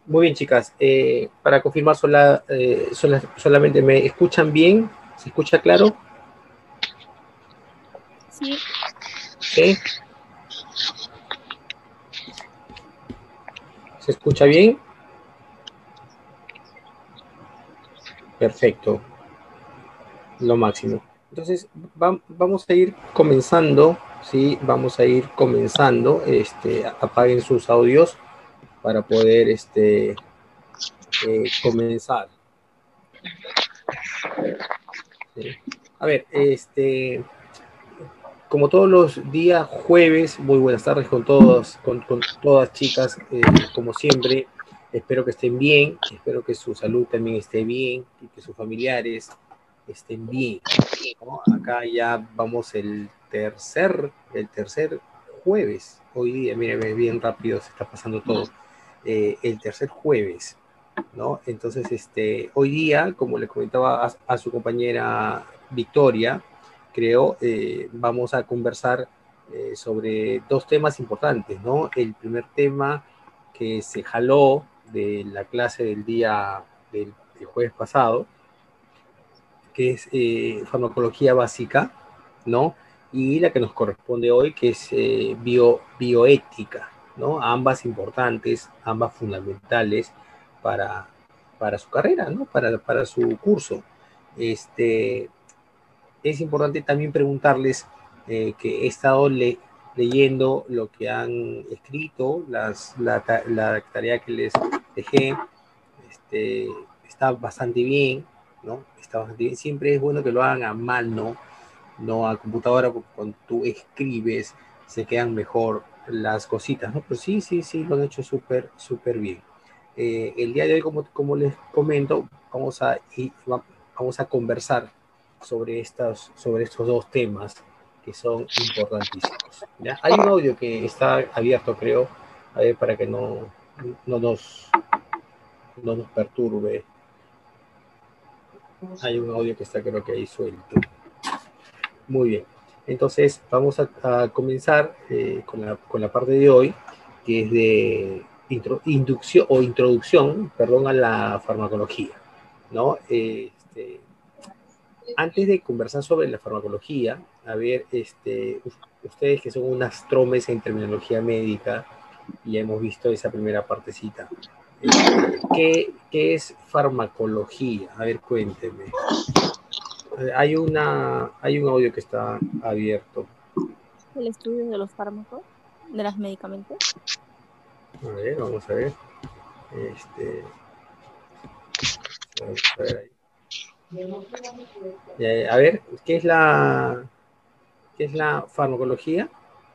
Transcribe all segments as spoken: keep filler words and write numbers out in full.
Muy bien, chicas. Eh, para confirmar, sola, eh, sola- solamente me escuchan bien. ¿Se escucha claro? Sí, ¿Sí? ¿Se escucha bien? Perfecto, lo máximo. Entonces, va- vamos a ir comenzando, ¿sí? Vamos a ir comenzando. Este, apaguen sus audios para poder este, eh, comenzar. ¿Sí? A ver, este, como todos los días jueves, muy buenas tardes con todos, con, con todas chicas, eh, como siempre. Espero que estén bien, espero que su salud también esté bien y que sus familiares estén bien, ¿no? Acá ya vamos el tercer, el tercer jueves, hoy día, miren, bien rápido se está pasando todo, eh, el tercer jueves, ¿no? Entonces, este, hoy día, como le comentaba a, a su compañera Victoria, creo, eh, vamos a conversar eh, sobre dos temas importantes, ¿no? El primer tema que se jaló de la clase del día del, del jueves pasado, que es eh, farmacología básica, ¿no? Y la que nos corresponde hoy, que es eh, bio, bioética, ¿no? Ambas importantes, ambas fundamentales para, para su carrera, ¿no? Para, para su curso. Este, es importante también preguntarles eh, que he estado le, leyendo lo que han escrito, las, la, la, tarea que les dejé, este, está bastante bien, ¿no? Está bastante bien. Siempre es bueno que lo hagan a mano, no a computadora, porque cuando tú escribes se quedan mejor las cositas, ¿no? Pero sí, sí, sí, lo han hecho súper, súper bien. Eh, el día de hoy, como, como les comento, vamos a, y, vamos a conversar sobre, estas, sobre estos dos temas que son importantísimos. ¿Ya? Hay un audio que está abierto, creo, a ver, para que no, no, nos, no nos perturbe. Hay un audio que está, creo que ahí suelto. Muy bien. Entonces, vamos a, a comenzar eh, con, la, con, la, parte de hoy, que es de intro, inducción o introducción, perdón, a la farmacología, ¿no? Este, antes de conversar sobre la farmacología, a ver, este, ustedes que son unas tromes en terminología médica, y ya hemos visto esa primera partecita. Este, ¿qué, ¿Qué es farmacología? A ver, cuénteme. Hay, una, hay un audio que está abierto. el estudio de los fármacos, de los medicamentos. A ver, vamos a ver. Este, vamos a ver ahí. Eh, a ver, ¿qué es la, qué es la farmacología?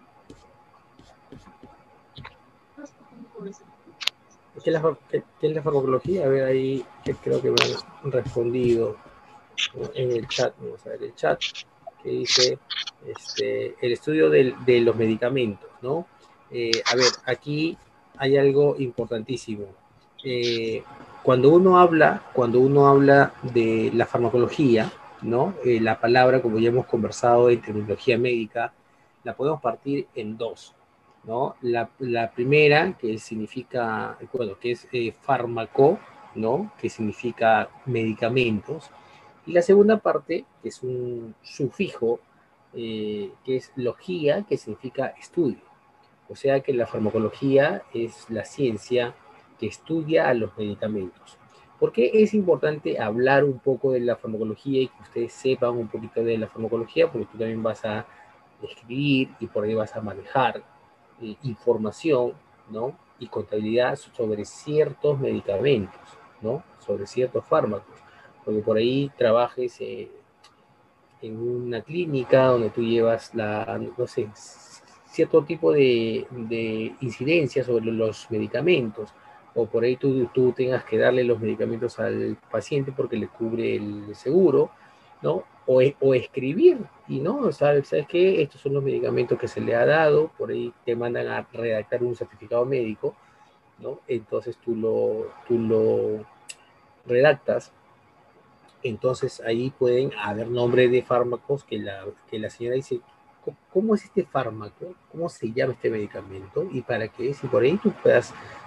¿Qué es la, qué, qué es la farmacología? A ver, ahí que creo que me han respondido en el chat. Vamos a ver el chat que dice este, el estudio de, de los medicamentos, ¿no? Eh, a ver, aquí hay algo importantísimo. Eh, cuando uno habla, cuando uno habla de la farmacología, ¿no? Eh, la palabra, como ya hemos conversado en terminología médica, la podemos partir en dos, ¿no? La, la primera, que significa, bueno, que es eh, fármaco, ¿no? Que significa medicamentos, y la segunda parte, que es un sufijo, eh, que es logía, que significa estudio. O sea que la farmacología es la ciencia que estudia a los medicamentos. ¿Por qué es importante hablar un poco de la farmacología y que ustedes sepan un poquito de la farmacología? Porque tú también vas a escribir y por ahí vas a manejar eh, información, ¿no? Y contabilidad sobre ciertos medicamentos, ¿no? Sobre ciertos fármacos. Porque por ahí trabajes eh, en una clínica donde tú llevas la, no sé, cierto tipo de, de incidencia sobre los medicamentos, o por ahí tú, tú tengas que darle los medicamentos al paciente porque le cubre el seguro, ¿no? O, o escribir, y no, ¿sabes, ¿sabes qué? Estos son los medicamentos que se le ha dado, por ahí te mandan a redactar un certificado médico, ¿no? Entonces tú lo, tú lo redactas. Entonces ahí pueden haber nombres de fármacos que la, que la señora dice, ¿cómo es este fármaco? ¿Cómo se llama este medicamento? ¿Y para qué es? Y por ahí tú puedas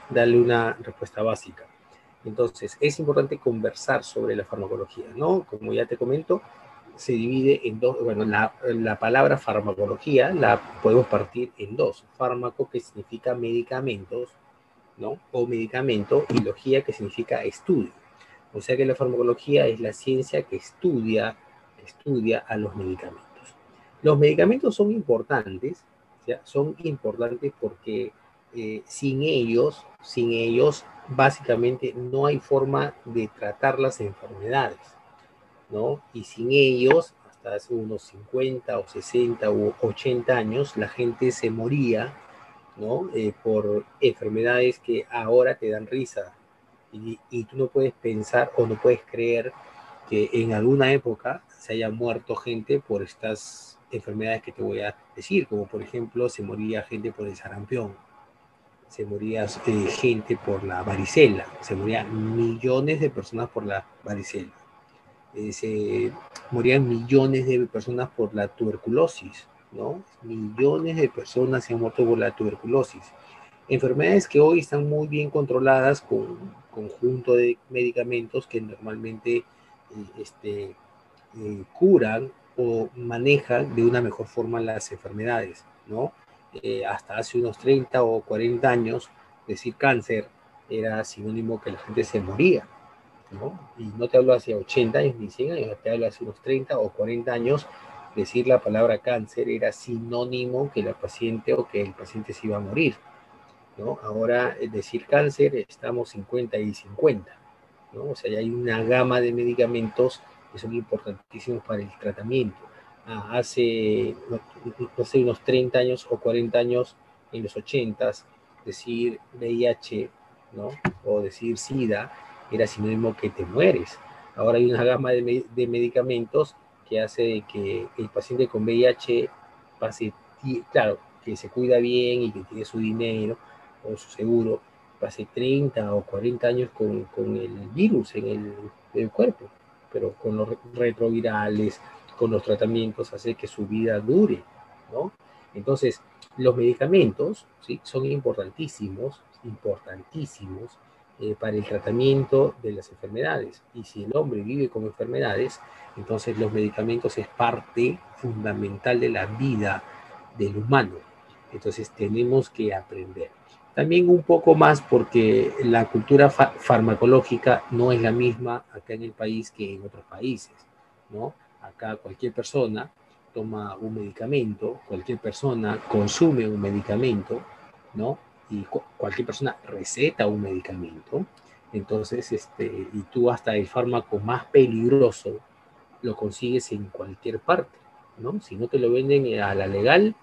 darle una respuesta básica. Entonces, es importante conversar sobre la farmacología, ¿no? Como ya te comento, se divide en dos, bueno, la, la palabra farmacología la podemos partir en dos. Fármaco, que significa medicamentos, ¿no? O medicamento, y logía, que significa estudio. O sea que la farmacología es la ciencia que estudia, que estudia a los medicamentos. Los medicamentos son importantes, ¿ya? Son importantes porque eh, sin ellos, sin ellos, básicamente no hay forma de tratar las enfermedades, ¿no? Y sin ellos, hasta hace unos cincuenta o sesenta u ochenta años, la gente se moría, ¿no? Eh, por enfermedades que ahora te dan risa. Y, y tú no puedes pensar o no puedes creer que en alguna época se haya muerto gente por estas enfermedades que te voy a decir, como por ejemplo se moría gente por el sarampión, se moría eh, gente por la varicela, se morían millones de personas por la varicela, eh, se morían millones de personas por la tuberculosis, ¿no? Millones de personas se han muerto por la tuberculosis. Enfermedades que hoy están muy bien controladas con un conjunto de medicamentos que normalmente eh, este, eh, curan o manejan de una mejor forma las enfermedades, ¿no? Eh, hasta hace unos treinta o cuarenta años, decir cáncer era sinónimo que la gente se moría, ¿no? Y no te hablo hace ochenta años ni cien años, te hablo hace unos treinta o cuarenta años, decir la palabra cáncer era sinónimo que la paciente o que el paciente se iba a morir, ¿no? Ahora, es decir cáncer, estamos cincuenta y cincuenta, ¿no? O sea, ya hay una gama de medicamentos que son importantísimos para el tratamiento. Ah, hace, no, no sé, unos treinta años o cuarenta años, en los ochenta, decir V I H, ¿no? O decir SIDA era sinónimo que te mueres. Ahora hay una gama de, me de medicamentos que hace que el paciente con V I H pase, claro, que se cuida bien y que tiene su dinero o su seguro, pase treinta o cuarenta años con, con el virus en el, el, cuerpo, pero con los retrovirales, con los tratamientos, hace que su vida dure, ¿no? Entonces, los medicamentos, ¿sí? Son importantísimos, importantísimos eh, para el tratamiento de las enfermedades. Y si el hombre vive con enfermedades, entonces los medicamentos es parte fundamental de la vida del humano. Entonces tenemos que aprender. También un poco más porque la cultura fa farmacológica no es la misma acá en el país que en otros países, ¿no? Acá cualquier persona toma un medicamento, cualquier persona consume un medicamento, ¿no? Y cu cualquier persona receta un medicamento. Entonces, este, y tú hasta el fármaco más peligroso lo consigues en cualquier parte, ¿no? Si no te lo venden a la legal,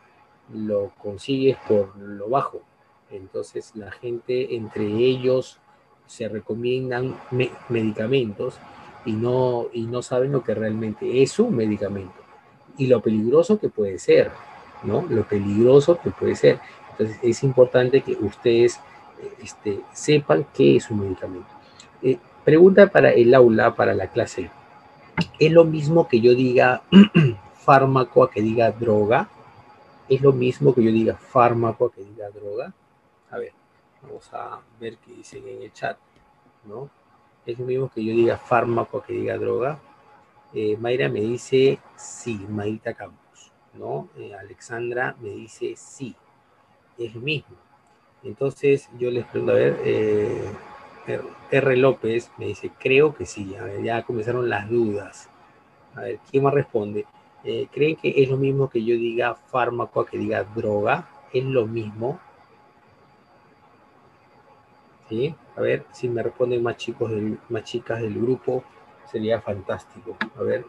lo consigues por lo bajo. Entonces la gente, entre ellos, se recomiendan me medicamentos y no, y no saben lo que realmente es un medicamento y lo peligroso que puede ser, ¿no? Lo peligroso que puede ser. Entonces es importante que ustedes este, sepan qué es un medicamento. Eh, pregunta para el aula, para la clase. ¿Es lo mismo que yo diga fármaco a que diga droga? ¿Es lo mismo que yo diga fármaco a que diga droga? A ver, vamos a ver qué dicen en el chat, ¿no? ¿Es lo mismo que yo diga fármaco a que diga droga? Eh, Mayra me dice sí, Mayrita Campos, ¿no? Eh, Alexandra me dice sí, es lo mismo. Entonces yo les pregunto, a ver, eh, R. López me dice, creo que sí. A ver, ya comenzaron las dudas. A ver, ¿quién más responde? Eh, ¿Creen que es lo mismo que yo diga fármaco a que diga droga? ¿Es lo mismo? ¿Sí? A ver, si me responden más chicos, del, más chicas del grupo, sería fantástico. A ver.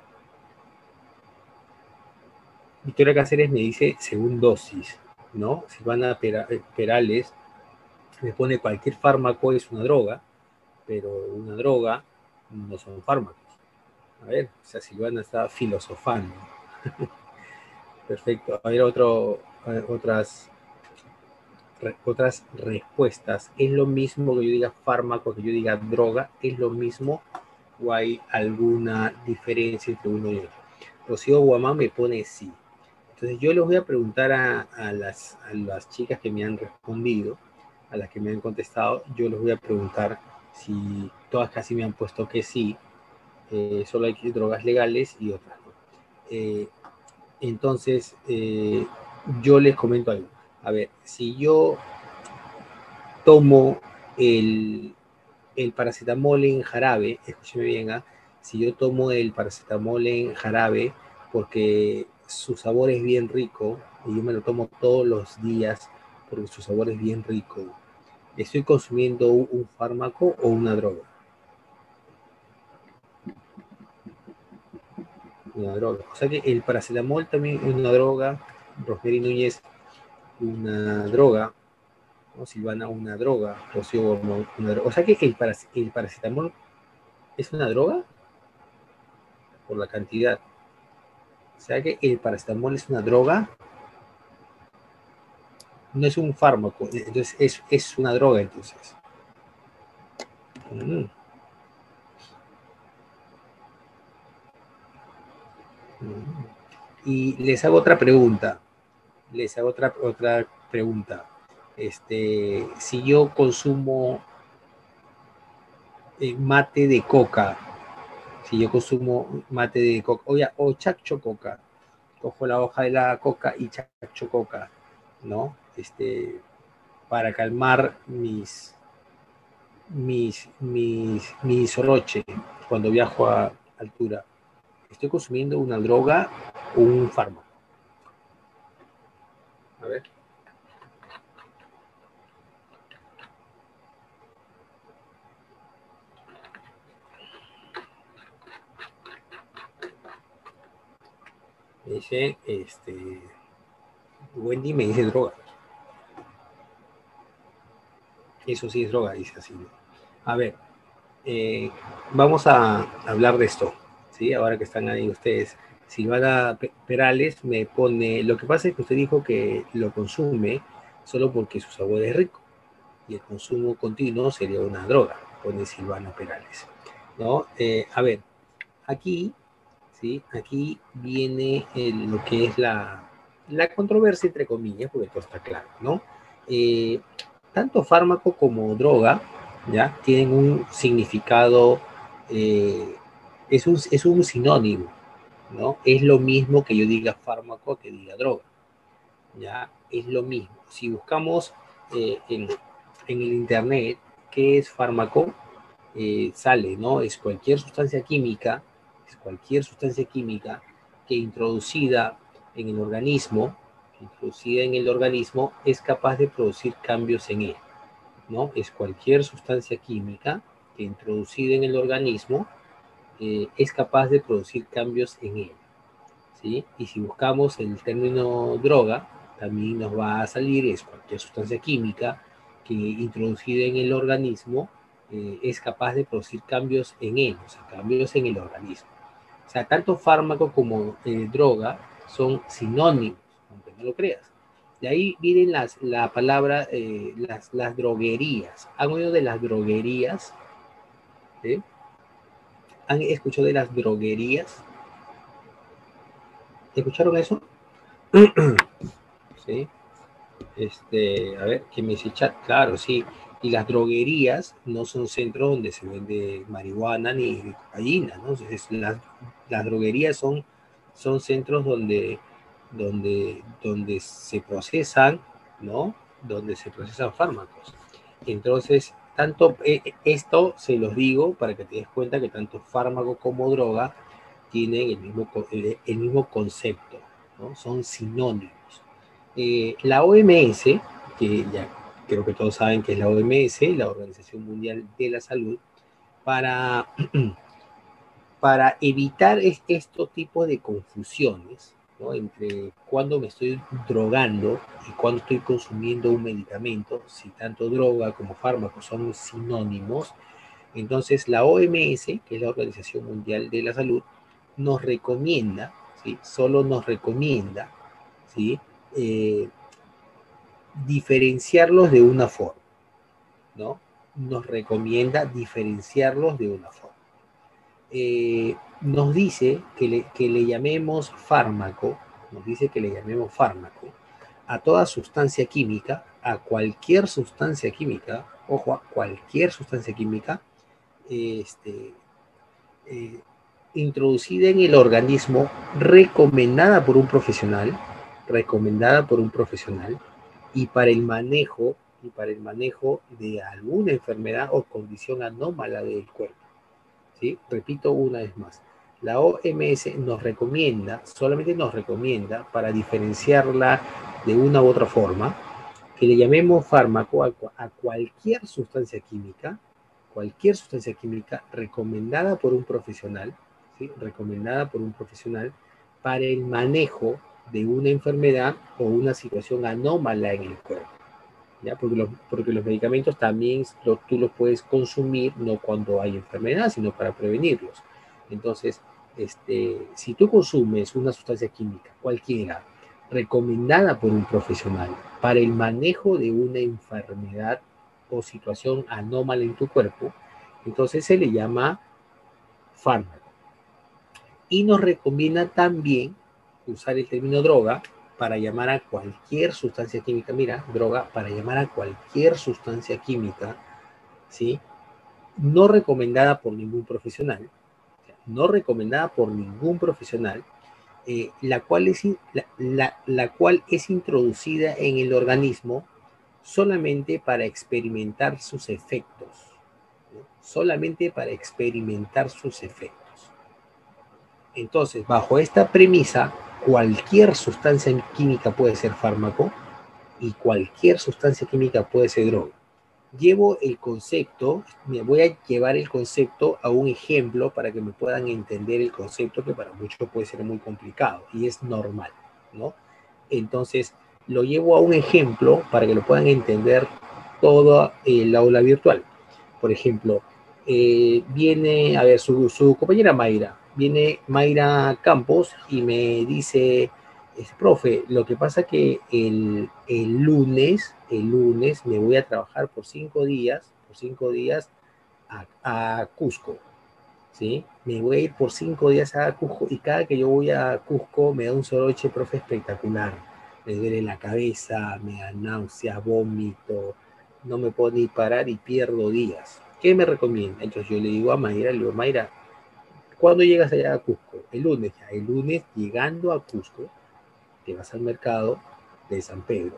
Victoria Cáceres me dice según dosis, ¿no? Si van a pera, Perales, me pone cualquier fármaco es una droga, pero una droga no son fármacos. A ver, o sea, Silvana está filosofando. Perfecto. A ver, otro, otras, re, otras respuestas. ¿Es lo mismo que yo diga fármaco, que yo diga droga? ¿Es lo mismo o hay alguna diferencia entre uno y otro? Rocío Guamán me pone sí. Entonces yo les voy a preguntar a, a, las, a las chicas que me han respondido, a las que me han contestado, yo les voy a preguntar si todas casi me han puesto que sí, eh, solo hay drogas legales y otras no. Eh, entonces, eh, yo les comento algo. A ver, si yo tomo el, el paracetamol en jarabe, escúcheme bien, ¿eh? Si yo tomo el paracetamol en jarabe porque su sabor es bien rico y yo me lo tomo todos los días porque su sabor es bien rico, ¿estoy consumiendo un, un fármaco o una droga? Una droga. O sea que el paracetamol también es una droga, Rosemary Núñez, una droga, ¿no? Silvana, una droga, Rocío Gormón, una droga. O sea que el, parac el paracetamol es una droga por la cantidad. O sea que el paracetamol es una droga, no es un fármaco, entonces es, es una droga entonces. Mm. Mm. Y les hago otra pregunta, les hago otra, otra pregunta. Este, si yo consumo eh, mate de coca, si yo consumo mate de coca, o, ya, o chacho coca, cojo la hoja de la coca y chacho coca, ¿no? Este, para calmar mis, mis, mis, mi soroche cuando viajo a altura. ¿Estoy consumiendo una droga o un fármaco? A ver. Me dice, este, Wendy me dice droga. Eso sí es droga, dice así. A ver, eh, vamos a hablar de esto, ¿sí? Ahora que están ahí ustedes. Silvana Perales me pone, lo que pasa es que usted dijo que lo consume solo porque su sabor es rico y el consumo continuo sería una droga, pone Silvana Perales, ¿no? Eh, a ver, aquí, ¿sí? Aquí viene el, lo que es la, la controversia, entre comillas, porque todo está claro, ¿no? Eh, tanto fármaco como droga, ¿ya? Tienen un significado, eh, es, un, es un sinónimo, ¿no? Es lo mismo que yo diga fármaco que diga droga, ¿ya? Es lo mismo. Si buscamos eh, en, en, el internet qué es fármaco, eh, sale, ¿no? Es cualquier sustancia química, es cualquier sustancia química que introducida en el organismo, introducida en el organismo, es capaz de producir cambios en él, ¿no? Es cualquier sustancia química que introducida en el organismo eh, es capaz de producir cambios en él, ¿sí? Y si buscamos el término droga, también nos va a salir, es cualquier sustancia química que introducida en el organismo eh, es capaz de producir cambios en él, o sea, cambios en el organismo. O sea, tanto fármaco como eh, droga son sinónimos, aunque no lo creas. De ahí vienen las, la palabra, eh, las, las droguerías. ¿Han oído de las droguerías? ¿Sí? ¿Han escuchado de las droguerías? ¿Escucharon eso? ¿Sí? Este, a ver, ¿qué me dice chat? Claro, sí. Y las droguerías no son centros donde se vende marihuana ni cocaína, ¿no? Entonces, las, las droguerías son, son centros donde, donde, donde se procesan, ¿no? Donde se procesan fármacos. Entonces, tanto eh, esto se los digo para que te des cuenta que tanto fármaco como droga tienen el mismo, el, el mismo concepto, ¿no? Son sinónimos. Eh, la O M S, que ya creo que todos saben que es la O M S, la Organización Mundial de la Salud, para, para evitar es, estos tipos de confusiones, ¿no? Entre cuando me estoy drogando y cuando estoy consumiendo un medicamento, si tanto droga como fármaco son sinónimos, entonces la O M S, que es la Organización Mundial de la Salud, nos recomienda, ¿sí? Solo nos recomienda, ¿sí? Eh, diferenciarlos de una forma, ¿no? Nos recomienda diferenciarlos de una forma. Eh, nos dice que le, que le llamemos fármaco, nos dice que le llamemos fármaco a toda sustancia química a cualquier sustancia química, ojo, a cualquier sustancia química, este, eh, introducida en el organismo, recomendada por un profesional, recomendada por un profesional, y para el manejo, y para el manejo de alguna enfermedad o condición anómala del cuerpo. ¿Sí? Repito una vez más, la O M S nos recomienda, solamente nos recomienda, para diferenciarla de una u otra forma, que le llamemos fármaco a, a cualquier sustancia química, cualquier sustancia química recomendada por un profesional, ¿sí? Recomendada por un profesional para el manejo de una enfermedad o una situación anómala en el cuerpo. ¿Ya? Porque, los, porque los medicamentos también lo, tú los puedes consumir no cuando hay enfermedad, sino para prevenirlos. Entonces, este, si tú consumes una sustancia química, cualquiera, recomendada por un profesional para el manejo de una enfermedad o situación anómala en tu cuerpo, entonces se le llama fármaco. Y nos recomienda también usar el término droga para llamar a cualquier sustancia química, mira, droga, para llamar a cualquier sustancia química, ¿sí? No recomendada por ningún profesional, no recomendada por ningún profesional, eh, la, cual es, la, la, la cual es introducida en el organismo solamente para experimentar sus efectos, ¿no? Solamente para experimentar sus efectos. Entonces, bajo esta premisa, cualquier sustancia química puede ser fármaco y cualquier sustancia química puede ser droga. Llevo el concepto, me voy a llevar el concepto a un ejemplo para que me puedan entender el concepto, que para muchos puede ser muy complicado y es normal, ¿no? Entonces, lo llevo a un ejemplo para que lo puedan entender todo el aula virtual. Por ejemplo, eh, viene, a ver, su, su compañera Mayra, viene Mayra Campos y me dice, profe, lo que pasa que el, el lunes, el lunes me voy a trabajar por cinco días, por cinco días a, a Cusco, ¿sí? Me voy a ir por cinco días a Cusco y cada que yo voy a Cusco me da un soroche, profe, espectacular. Me duele la cabeza, me da náusea, vómito, no me puedo ni parar y pierdo días. ¿Qué me recomienda? Entonces yo le digo a Mayra, le digo, Mayra, ¿cuándo llegas allá a Cusco? El lunes, ya. El lunes, llegando a Cusco, te vas al mercado de San Pedro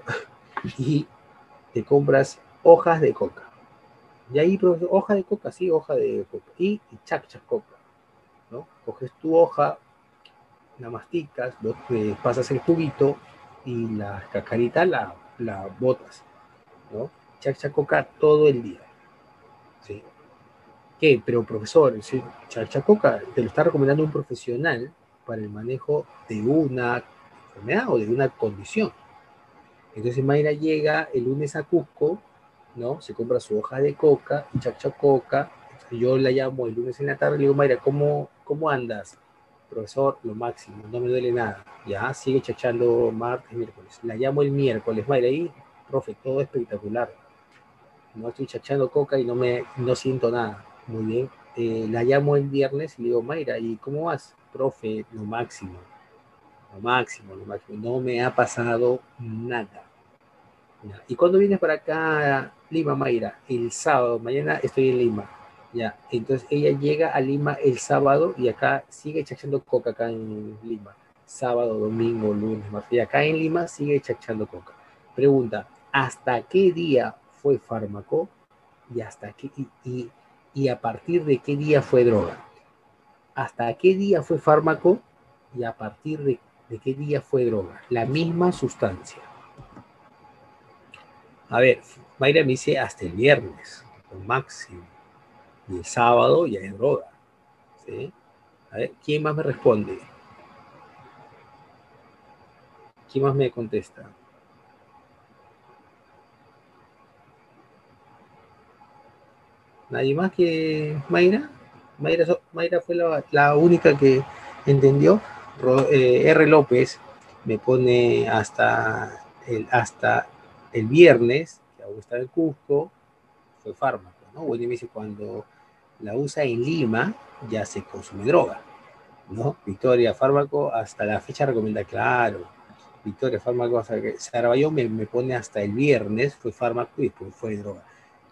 y te compras hojas de coca. Y ahí, profesor, hoja de coca, sí, hoja de coca. Y, y chacchas coca, ¿no? Coges tu hoja, la masticas, vos, eh, pasas el juguito y la cascarita la, la botas, ¿no? Chaccha coca todo el día, ¿sí? ¿Qué? Pero profesor, ¿sí? Chaccha coca te lo está recomendando un profesional para el manejo de una enfermedad o de una condición. Entonces Mayra llega el lunes a Cusco, ¿no? Se compra su hoja de coca, chacha coca. Yo la llamo el lunes en la tarde y le digo, Mayra, ¿cómo, cómo andas? Profesor, lo máximo, no me duele nada. Ya, sigue chachando martes, miércoles. La llamo el miércoles, Mayra, y, profe, todo espectacular. No estoy chachando coca y no, me, no siento nada. Muy bien. Eh, la llamo el viernes y le digo, Mayra, ¿y cómo vas? Profe, lo máximo. Lo máximo, lo máximo. No me ha pasado nada. Ya. ¿Y cuándo vienes para acá, Lima, Mayra? El sábado, mañana estoy en Lima. Ya, entonces ella llega a Lima el sábado y acá sigue chachando coca acá en Lima. Sábado, domingo, lunes, martes. Y acá en Lima sigue chachando coca. Pregunta, ¿hasta qué día fue fármaco? Y hasta qué, y, y, y a partir de qué día fue droga. ¿Hasta qué día fue fármaco? Y a partir de, de qué día fue droga. La misma sustancia. A ver, Mayra me dice hasta el viernes, lo máximo. Y el sábado ya es droga. ¿Sí? A ver, ¿quién más me responde? ¿Quién más me contesta? ¿Nadie más que Mayra? Mayra, Mayra fue la, la única que entendió. Ro, eh, R. López me pone hasta el, hasta el viernes, que aún está en Cusco, fue fármaco, ¿no? Bueno, y me dice, cuando la usa en Lima, ya se consume droga, ¿no? Victoria, fármaco, hasta la fecha recomienda, claro. Victoria, fármaco, o sea, que Sarabayón me, me pone hasta el viernes, fue fármaco y después fue droga.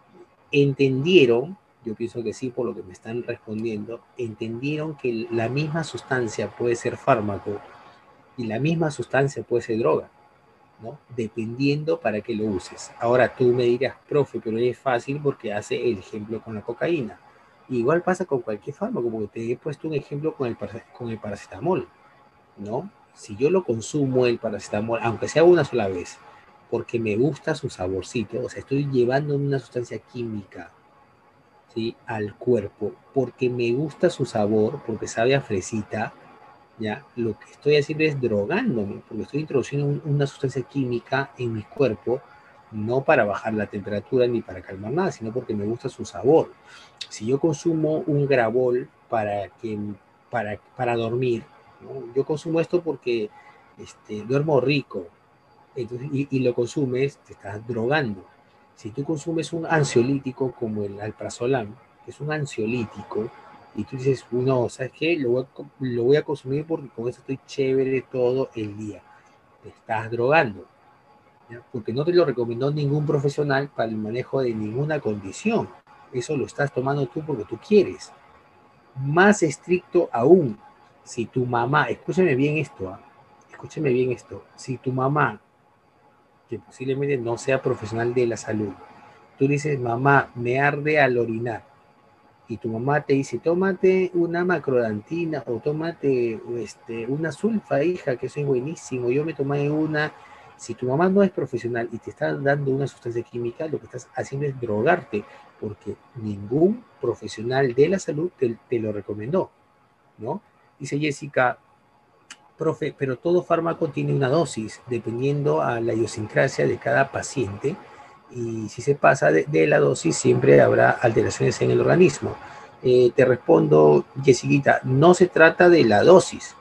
Entendieron, yo pienso que sí, por lo que me están respondiendo, entendieron que la misma sustancia puede ser fármaco y la misma sustancia puede ser droga, ¿no? Dependiendo para qué lo uses. Ahora tú me dirás, profe, pero es fácil porque hace el ejemplo con la cocaína. Igual pasa con cualquier fármaco, porque te he puesto un ejemplo con el, con el paracetamol, ¿no? Si yo lo consumo el paracetamol, aunque sea una sola vez, porque me gusta su saborcito, o sea, estoy llevando una sustancia química, ¿sí?, al cuerpo, porque me gusta su sabor, porque sabe a fresita, ¿ya? Lo que estoy haciendo es drogándome, porque estoy introduciendo un, una sustancia química en mi cuerpo, no para bajar la temperatura ni para calmar nada, sino porque me gusta su sabor. Si yo consumo un Gravol para, que, para, para dormir, ¿no? Yo consumo esto porque este, duermo rico, entonces, y, y lo consumes, te estás drogando. Si tú consumes un ansiolítico como el alprazolam, que es un ansiolítico, y tú dices, no, ¿sabes qué? Lo voy, a, lo voy a consumir porque con eso estoy chévere todo el día. Te estás drogando, ¿ya? Porque no te lo recomendó ningún profesional para el manejo de ninguna condición. Eso lo estás tomando tú porque tú quieres. Más estricto aún, si tu mamá, escúchame bien esto, ¿eh? escúchame bien esto, si tu mamá, que posiblemente no sea profesional de la salud, tú dices, mamá, me arde al orinar, y tu mamá te dice, tómate una macrodantina o tómate este, una sulfa, hija, que eso es buenísimo, yo me tomé una. Si tu mamá no es profesional y te está dando una sustancia química, lo que estás haciendo es drogarte, porque ningún profesional de la salud te, te lo recomendó, ¿no? Dice Jessica, profe, pero todo fármaco tiene una dosis, dependiendo a la idiosincrasia de cada paciente, y si se pasa de, de la dosis, siempre habrá alteraciones en el organismo. Eh, te respondo, Jessiquita, no se trata de la dosis.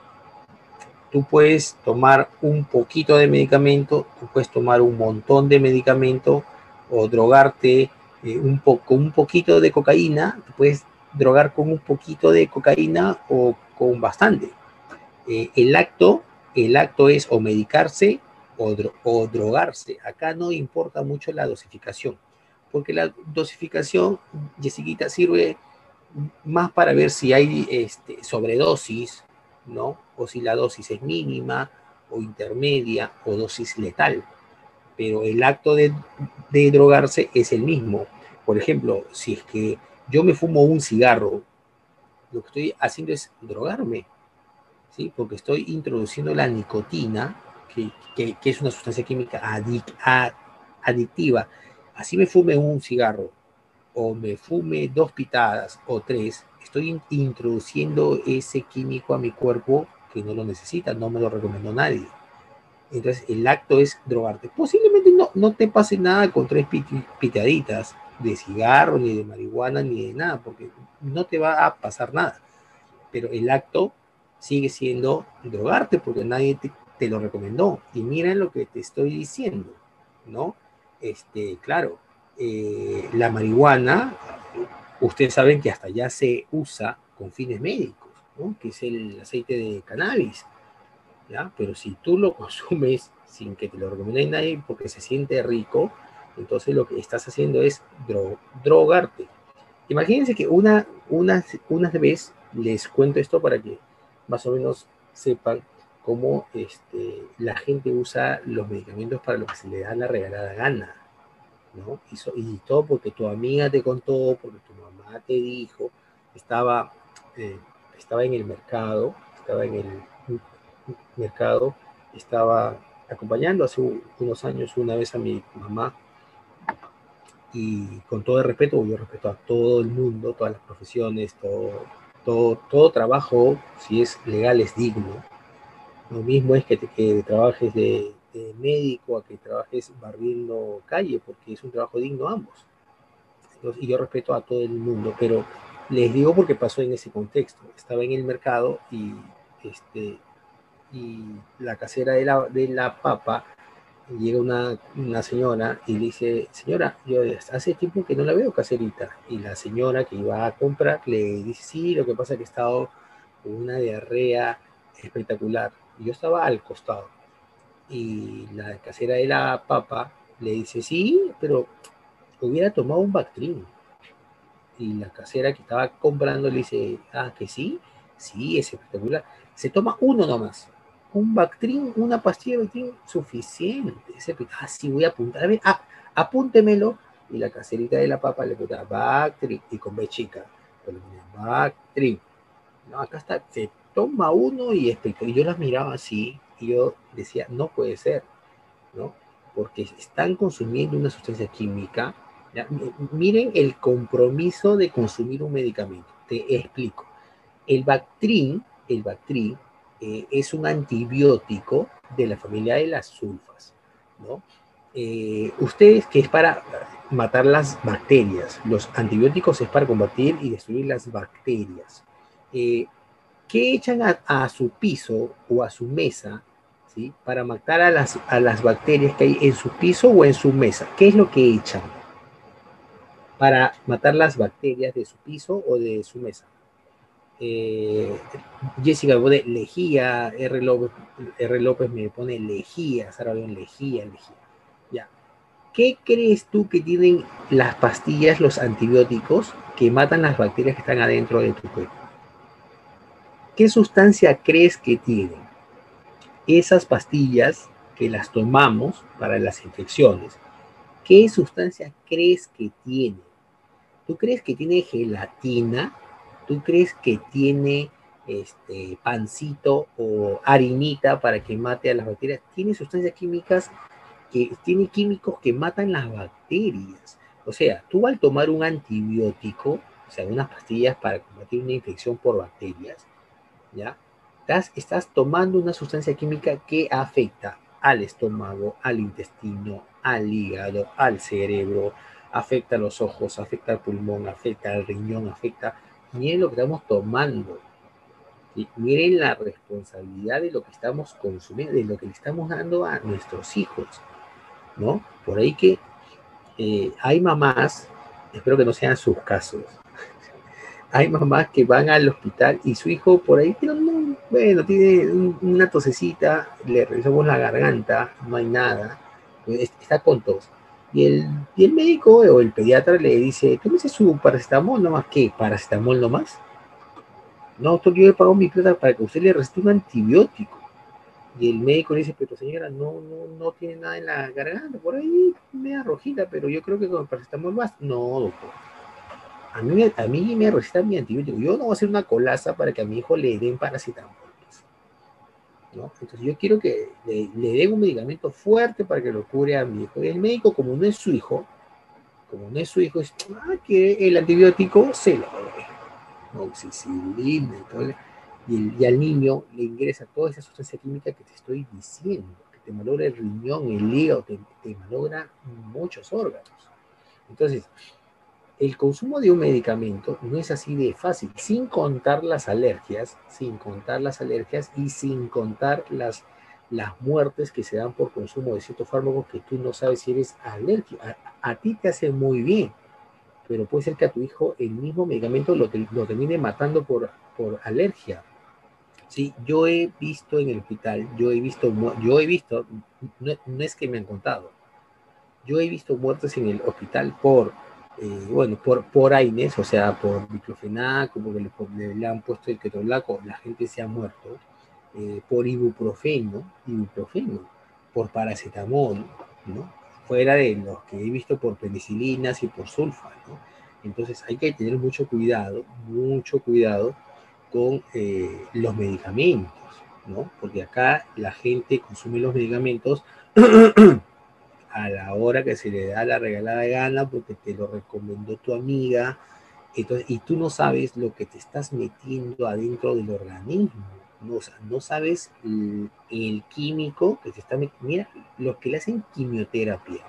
Tú puedes tomar un poquito de medicamento, tú puedes tomar un montón de medicamento o drogarte eh, un poco, un poquito de cocaína, tú puedes drogar con un poquito de cocaína o con bastante. Eh, el acto, el acto es o medicarse o, dro o drogarse. Acá no importa mucho la dosificación, porque la dosificación, Jessiquita, sirve más para ver si hay este, sobredosis, ¿no? O si la dosis es mínima o intermedia o dosis letal. Pero el acto de, de drogarse es el mismo. Por ejemplo, si es que yo me fumo un cigarro, lo que estoy haciendo es drogarme, ¿sí? Porque estoy introduciendo la nicotina, que, que, que es una sustancia química adic a, adictiva. Así me fume un cigarro, o me fume dos pitadas, o tres, estoy in introduciendo ese químico a mi cuerpo que no lo necesita, no me lo recomendó nadie. Entonces, el acto es drogarte. Posiblemente no, no te pase nada con tres pit pitaditas de cigarro, ni de marihuana, ni de nada, porque no te va a pasar nada. Pero el acto sigue siendo drogarte porque nadie te, te lo recomendó. Y miren lo que te estoy diciendo, ¿no? Este, claro, eh, la marihuana, ustedes saben que hasta ya se usa con fines médicos, ¿no? Que es el aceite de cannabis, ¿ya? Pero si tú lo consumes sin que te lo recomiende nadie porque se siente rico, entonces lo que estás haciendo es dro drogarte. Imagínense que una, una, una vez les cuento esto para que más o menos sepan cómo este, la gente usa los medicamentos para lo que se le da la regalada gana, ¿no? Y, so, y todo porque tu amiga te contó, porque tu mamá te dijo, estaba, eh, estaba en el mercado, estaba en el mercado, estaba acompañando hace unos años una vez a mi mamá, y con todo el respeto, yo respeto a todo el mundo, todas las profesiones, todo, todo, todo trabajo, si es legal, es digno. Lo mismo es que, te, que trabajes de, de médico a que trabajes barriendo calle, porque es un trabajo digno ambos. Entonces, y yo respeto a todo el mundo, pero les digo porque pasó en ese contexto. Estaba en el mercado y, este, y la casera de la, de la papa, llega una, una señora y le dice, señora, yo hace tiempo que no la veo, caserita. Y la señora que iba a comprar le dice, sí, lo que pasa es que he estado con una diarrea espectacular. Y yo estaba al costado. Y la casera de la papa le dice, sí, pero hubiera tomado un Bactrim. Y la casera que estaba comprando le dice, ah, que sí, sí, es espectacular. Se toma uno nomás. Un Bactrim, una pastilla de Bactrim, suficiente. Ese, ah, sí, voy a apuntar. A ver, ah, apúntemelo. Y la caserita de la papa le puso Bactrim y con B chica. Bactrim. No, acá está, se toma uno y espectacular. Y yo las miraba así y yo decía, no puede ser, ¿no? Porque están consumiendo una sustancia química. ¿Ya? Miren el compromiso de consumir un medicamento. Te explico. El Bactrim, el Bactrim eh, es un antibiótico de la familia de las sulfas, ¿no? Eh, ustedes, que es para matar las bacterias. Los antibióticos es para combatir y destruir las bacterias. Eh, ¿Qué echan a, a su piso o a su mesa, ¿sí? Para matar a las, a las bacterias que hay en su piso o en su mesa? ¿Qué es lo que echan para matar las bacterias de su piso o de su mesa? Eh, Jessica me pone lejía, R. López, R. López me pone lejía, Sara León, lejía, lejía. Ya. ¿Qué crees tú que tienen las pastillas, los antibióticos que matan las bacterias que están adentro de tu cuerpo? ¿Qué sustancia crees que tienen esas pastillas que las tomamos para las infecciones? ¿Qué sustancia crees que tiene? ¿Tú crees que tiene gelatina? ¿Tú crees que tiene este, pancito o harinita para que mate a las bacterias? Tiene sustancias químicas que tiene químicos que matan las bacterias. O sea, tú al tomar un antibiótico, o sea, unas pastillas para combatir una infección por bacterias, ¿ya? Estás, estás tomando una sustancia química que afecta al estómago, al intestino, al hígado, al cerebro, afecta a los ojos, afecta al pulmón, afecta al riñón, afecta... Miren lo que estamos tomando. ¿Sí? Miren la responsabilidad de lo que estamos consumiendo, de lo que le estamos dando a nuestros hijos, ¿no? Por ahí que eh, hay mamás, espero que no sean sus casos, hay mamás que van al hospital y su hijo por ahí, pero no, bueno, tiene un, una tosecita, le revisamos la garganta, no hay nada, está con tos. Y el, y el médico o el pediatra le dice, tómese su paracetamol nomás. ¿Qué? ¿Paracetamol nomás? No, doctor, yo he pagado mi plata para que usted le recete un antibiótico. Y el médico le dice, pero señora, no, no, no tiene nada en la garganta, por ahí media rojita, pero yo creo que con el paracetamol más. No, doctor. A mí, a mí me recetan mi antibiótico. Yo no voy a hacer una colaza para que a mi hijo le den paracetamol, ¿no? Entonces yo quiero que le, le den un medicamento fuerte para que lo cure a mi hijo. Y el médico, como no es su hijo, como no es su hijo, es ah, que el antibiótico se lo doy. Moxicilina y todo. Y, el, y al niño le ingresa toda esa sustancia química que te estoy diciendo, que te malogra el riñón, el hígado, te, te malogra muchos órganos. Entonces, el consumo de un medicamento no es así de fácil, sin contar las alergias, sin contar las alergias y sin contar las, las muertes que se dan por consumo de ciertos fármacos que tú no sabes si eres alérgico. A, a ti te hace muy bien, pero puede ser que a tu hijo el mismo medicamento lo, lo termine matando por, por alergia. Sí, yo he visto en el hospital, yo he visto, yo he visto, no, no es que me han contado, yo he visto muertes en el hospital por Eh, bueno, por, por AINES, o sea, por diclofenac, como que le, le, le, han puesto el ketorolaco, la gente se ha muerto, eh, por ibuprofeno, ibuprofeno, por paracetamol, ¿no? Fuera de los que he visto por penicilinas y por sulfa, ¿no? Entonces hay que tener mucho cuidado, mucho cuidado con eh, los medicamentos, ¿no? Porque acá la gente consume los medicamentos a la hora que se le da la regalada gana porque te lo recomendó tu amiga, entonces, y tú no sabes lo que te estás metiendo adentro del organismo, no, o sea, no sabes el, el químico que te está metiendo. Mira, los que le hacen quimioterapia,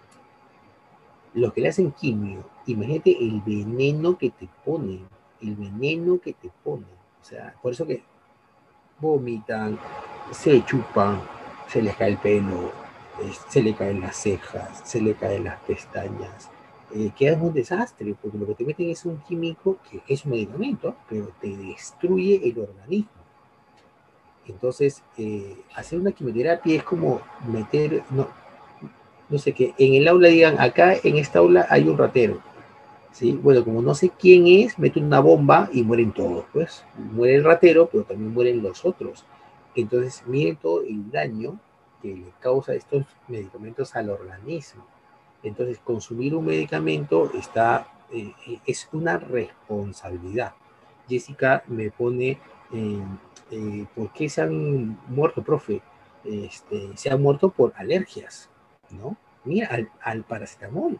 los que le hacen quimio, imagínate el veneno que te ponen, el veneno que te ponen, o sea, por eso que vomitan, se chupan, se les cae el pelo, se le caen las cejas, se le caen las pestañas, eh, queda un desastre, porque lo que te meten es un químico que es un medicamento, pero te destruye el organismo. Entonces, eh, hacer una quimioterapia es como meter, no, no sé, que en el aula digan, acá en esta aula hay un ratero, ¿sí? Bueno, como no sé quién es, meto una bomba y mueren todos, pues. Muere el ratero, pero también mueren los otros. Entonces, miren todo el daño que le causa estos medicamentos al organismo. Entonces, consumir un medicamento está, eh, es una responsabilidad. Jessica me pone, eh, eh, ¿por qué se han muerto, profe? Este, se han muerto por alergias, ¿no? Mira, al, al paracetamol.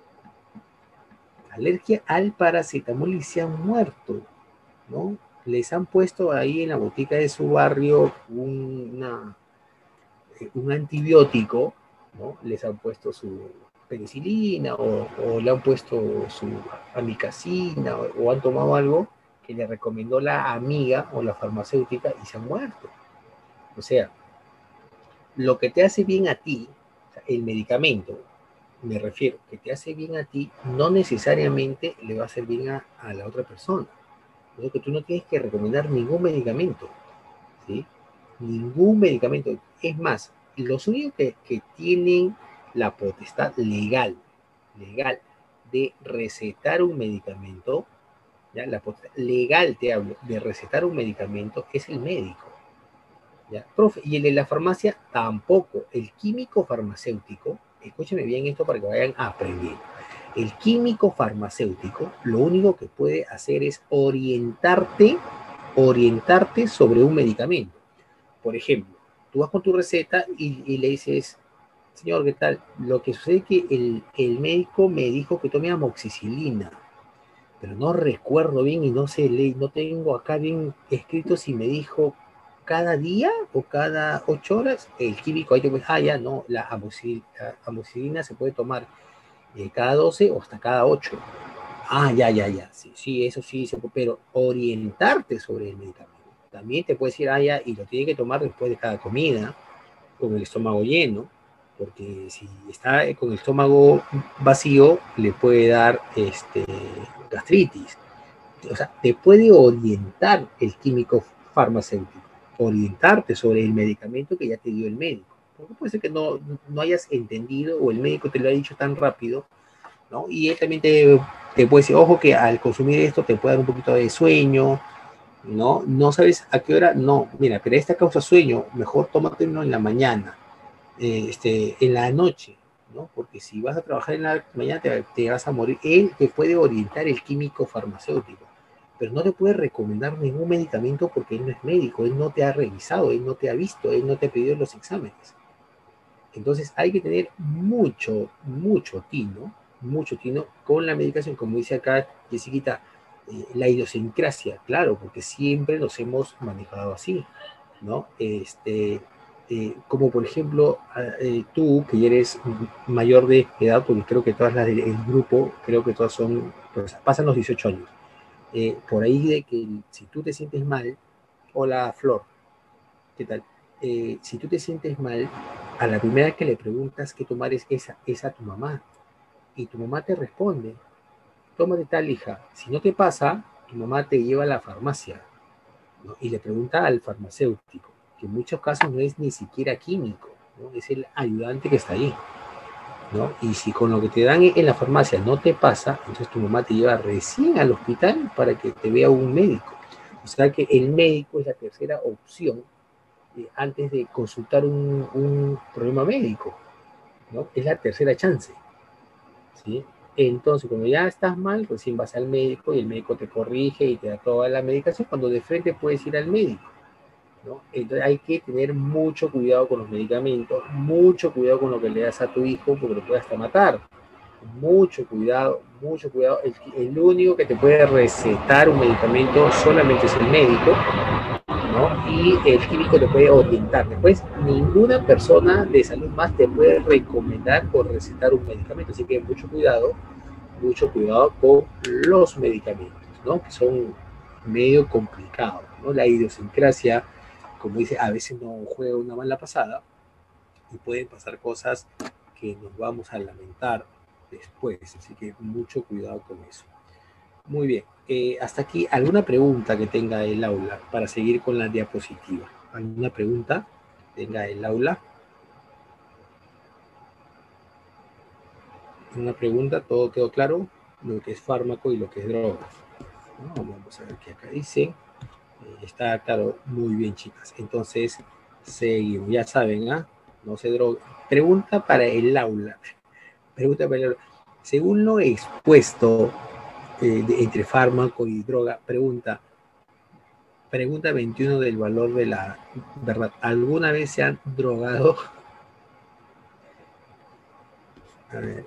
Alergia al paracetamol y se han muerto, ¿no? Les han puesto ahí en la botica de su barrio una, un antibiótico, ¿no? Les han puesto su penicilina o, o le han puesto su amicacina o, o han tomado algo que le recomendó la amiga o la farmacéutica y se han muerto. O sea, lo que te hace bien a ti, o sea, el medicamento, me refiero, que te hace bien a ti, no necesariamente le va a hacer bien a, a la otra persona. O sea que tú no tienes que recomendar ningún medicamento, ¿sí? Ningún medicamento. Es más, los únicos que, que tienen la potestad legal, legal, de recetar un medicamento, ¿ya? La potestad legal, te hablo, de recetar un medicamento es el médico. ¿Ya? Profe, y el de la farmacia tampoco. El químico farmacéutico, escúcheme bien esto para que vayan aprendiendo. El químico farmacéutico lo único que puede hacer es orientarte, orientarte sobre un medicamento. Por ejemplo, tú vas con tu receta y, y le dices, señor, ¿qué tal? Lo que sucede es que el, el médico me dijo que tome amoxicilina, pero no recuerdo bien y no sé, no tengo acá bien escrito si me dijo cada día o cada ocho horas. El químico ahí te puede, ah, ya, no, la amoxicilina se puede tomar eh, cada doce o hasta cada ocho. Ah, ya, ya, ya, sí, sí, eso sí, pero orientarte sobre el medicamento. También te puede decir, ah, ya, y lo tiene que tomar después de cada comida, con el estómago lleno, porque si está con el estómago vacío, le puede dar este, gastritis. O sea, te puede orientar el químico farmacéutico, orientarte sobre el medicamento que ya te dio el médico. Porque puede ser que no, no hayas entendido o el médico te lo ha dicho tan rápido, ¿no? Y él también te, te puede decir, ojo que al consumir esto te puede dar un poquito de sueño, ¿no? No sabes a qué hora, no, mira, pero esta causa sueño, mejor tómatelo en la mañana, eh, este, en la noche, ¿no? Porque si vas a trabajar en la mañana te, te vas a morir. Él te puede orientar el químico farmacéutico, pero no te puede recomendar ningún medicamento porque él no es médico, él no te ha revisado, él no te ha visto, él no te ha pedido los exámenes. Entonces hay que tener mucho, mucho tino, mucho tino con la medicación, como dice acá Jessiquita, eh, la idiosincrasia, claro, porque siempre nos hemos manejado así, ¿no? Este, eh, como por ejemplo, eh, tú que eres mayor de edad, porque creo que todas las del grupo, creo que todas son, pues pasan los dieciocho años, eh, por ahí de que si tú te sientes mal, hola Flor, ¿qué tal? Eh, si tú te sientes mal, a la primera que le preguntas qué tomar es, esa, es a tu mamá. Y tu mamá te responde, tómate tal, hija. Si no te pasa, tu mamá te lleva a la farmacia, ¿no? Y le pregunta al farmacéutico, que en muchos casos no es ni siquiera químico, ¿no? Es el ayudante que está ahí, ¿no? Y si con lo que te dan en la farmacia no te pasa, entonces tu mamá te lleva recién al hospital para que te vea un médico. O sea que el médico es la tercera opción eh, antes de consultar un, un problema médico, ¿no? Es la tercera chance, ¿sí? Entonces, cuando ya estás mal, recién vas al médico y el médico te corrige y te da toda la medicación, cuando de frente puedes ir al médico, ¿no? Entonces hay que tener mucho cuidado con los medicamentos, mucho cuidado con lo que le das a tu hijo, porque lo puede hasta matar. Mucho cuidado, mucho cuidado. El, el único que te puede recetar un medicamento solamente es el médico, ¿no? Y el químico te puede orientar. Después, ninguna persona de salud más te puede recomendar o recetar un medicamento. Así que mucho cuidado, mucho cuidado con los medicamentos, ¿no? Que son medio complicados, ¿no? La idiosincrasia, como dice, a veces no juega una mala pasada y pueden pasar cosas que nos vamos a lamentar después. Así que mucho cuidado con eso. Muy bien. Eh, hasta aquí, ¿alguna pregunta que tenga el aula para seguir con la diapositiva? alguna pregunta tenga el aula. Una pregunta, todo quedó claro, lo que es fármaco y lo que es drogas, ¿no? Vamos a ver qué acá dice. Eh, está claro, muy bien, chicas. Entonces, seguimos, ya saben, ¿ah? No se droga. Pregunta para el aula. Pregunta para el aula. Según lo expuesto eh, de, entre fármaco y droga, pregunta, pregunta veintiuno del valor de la verdad. ¿Alguna vez se han drogado? A ver.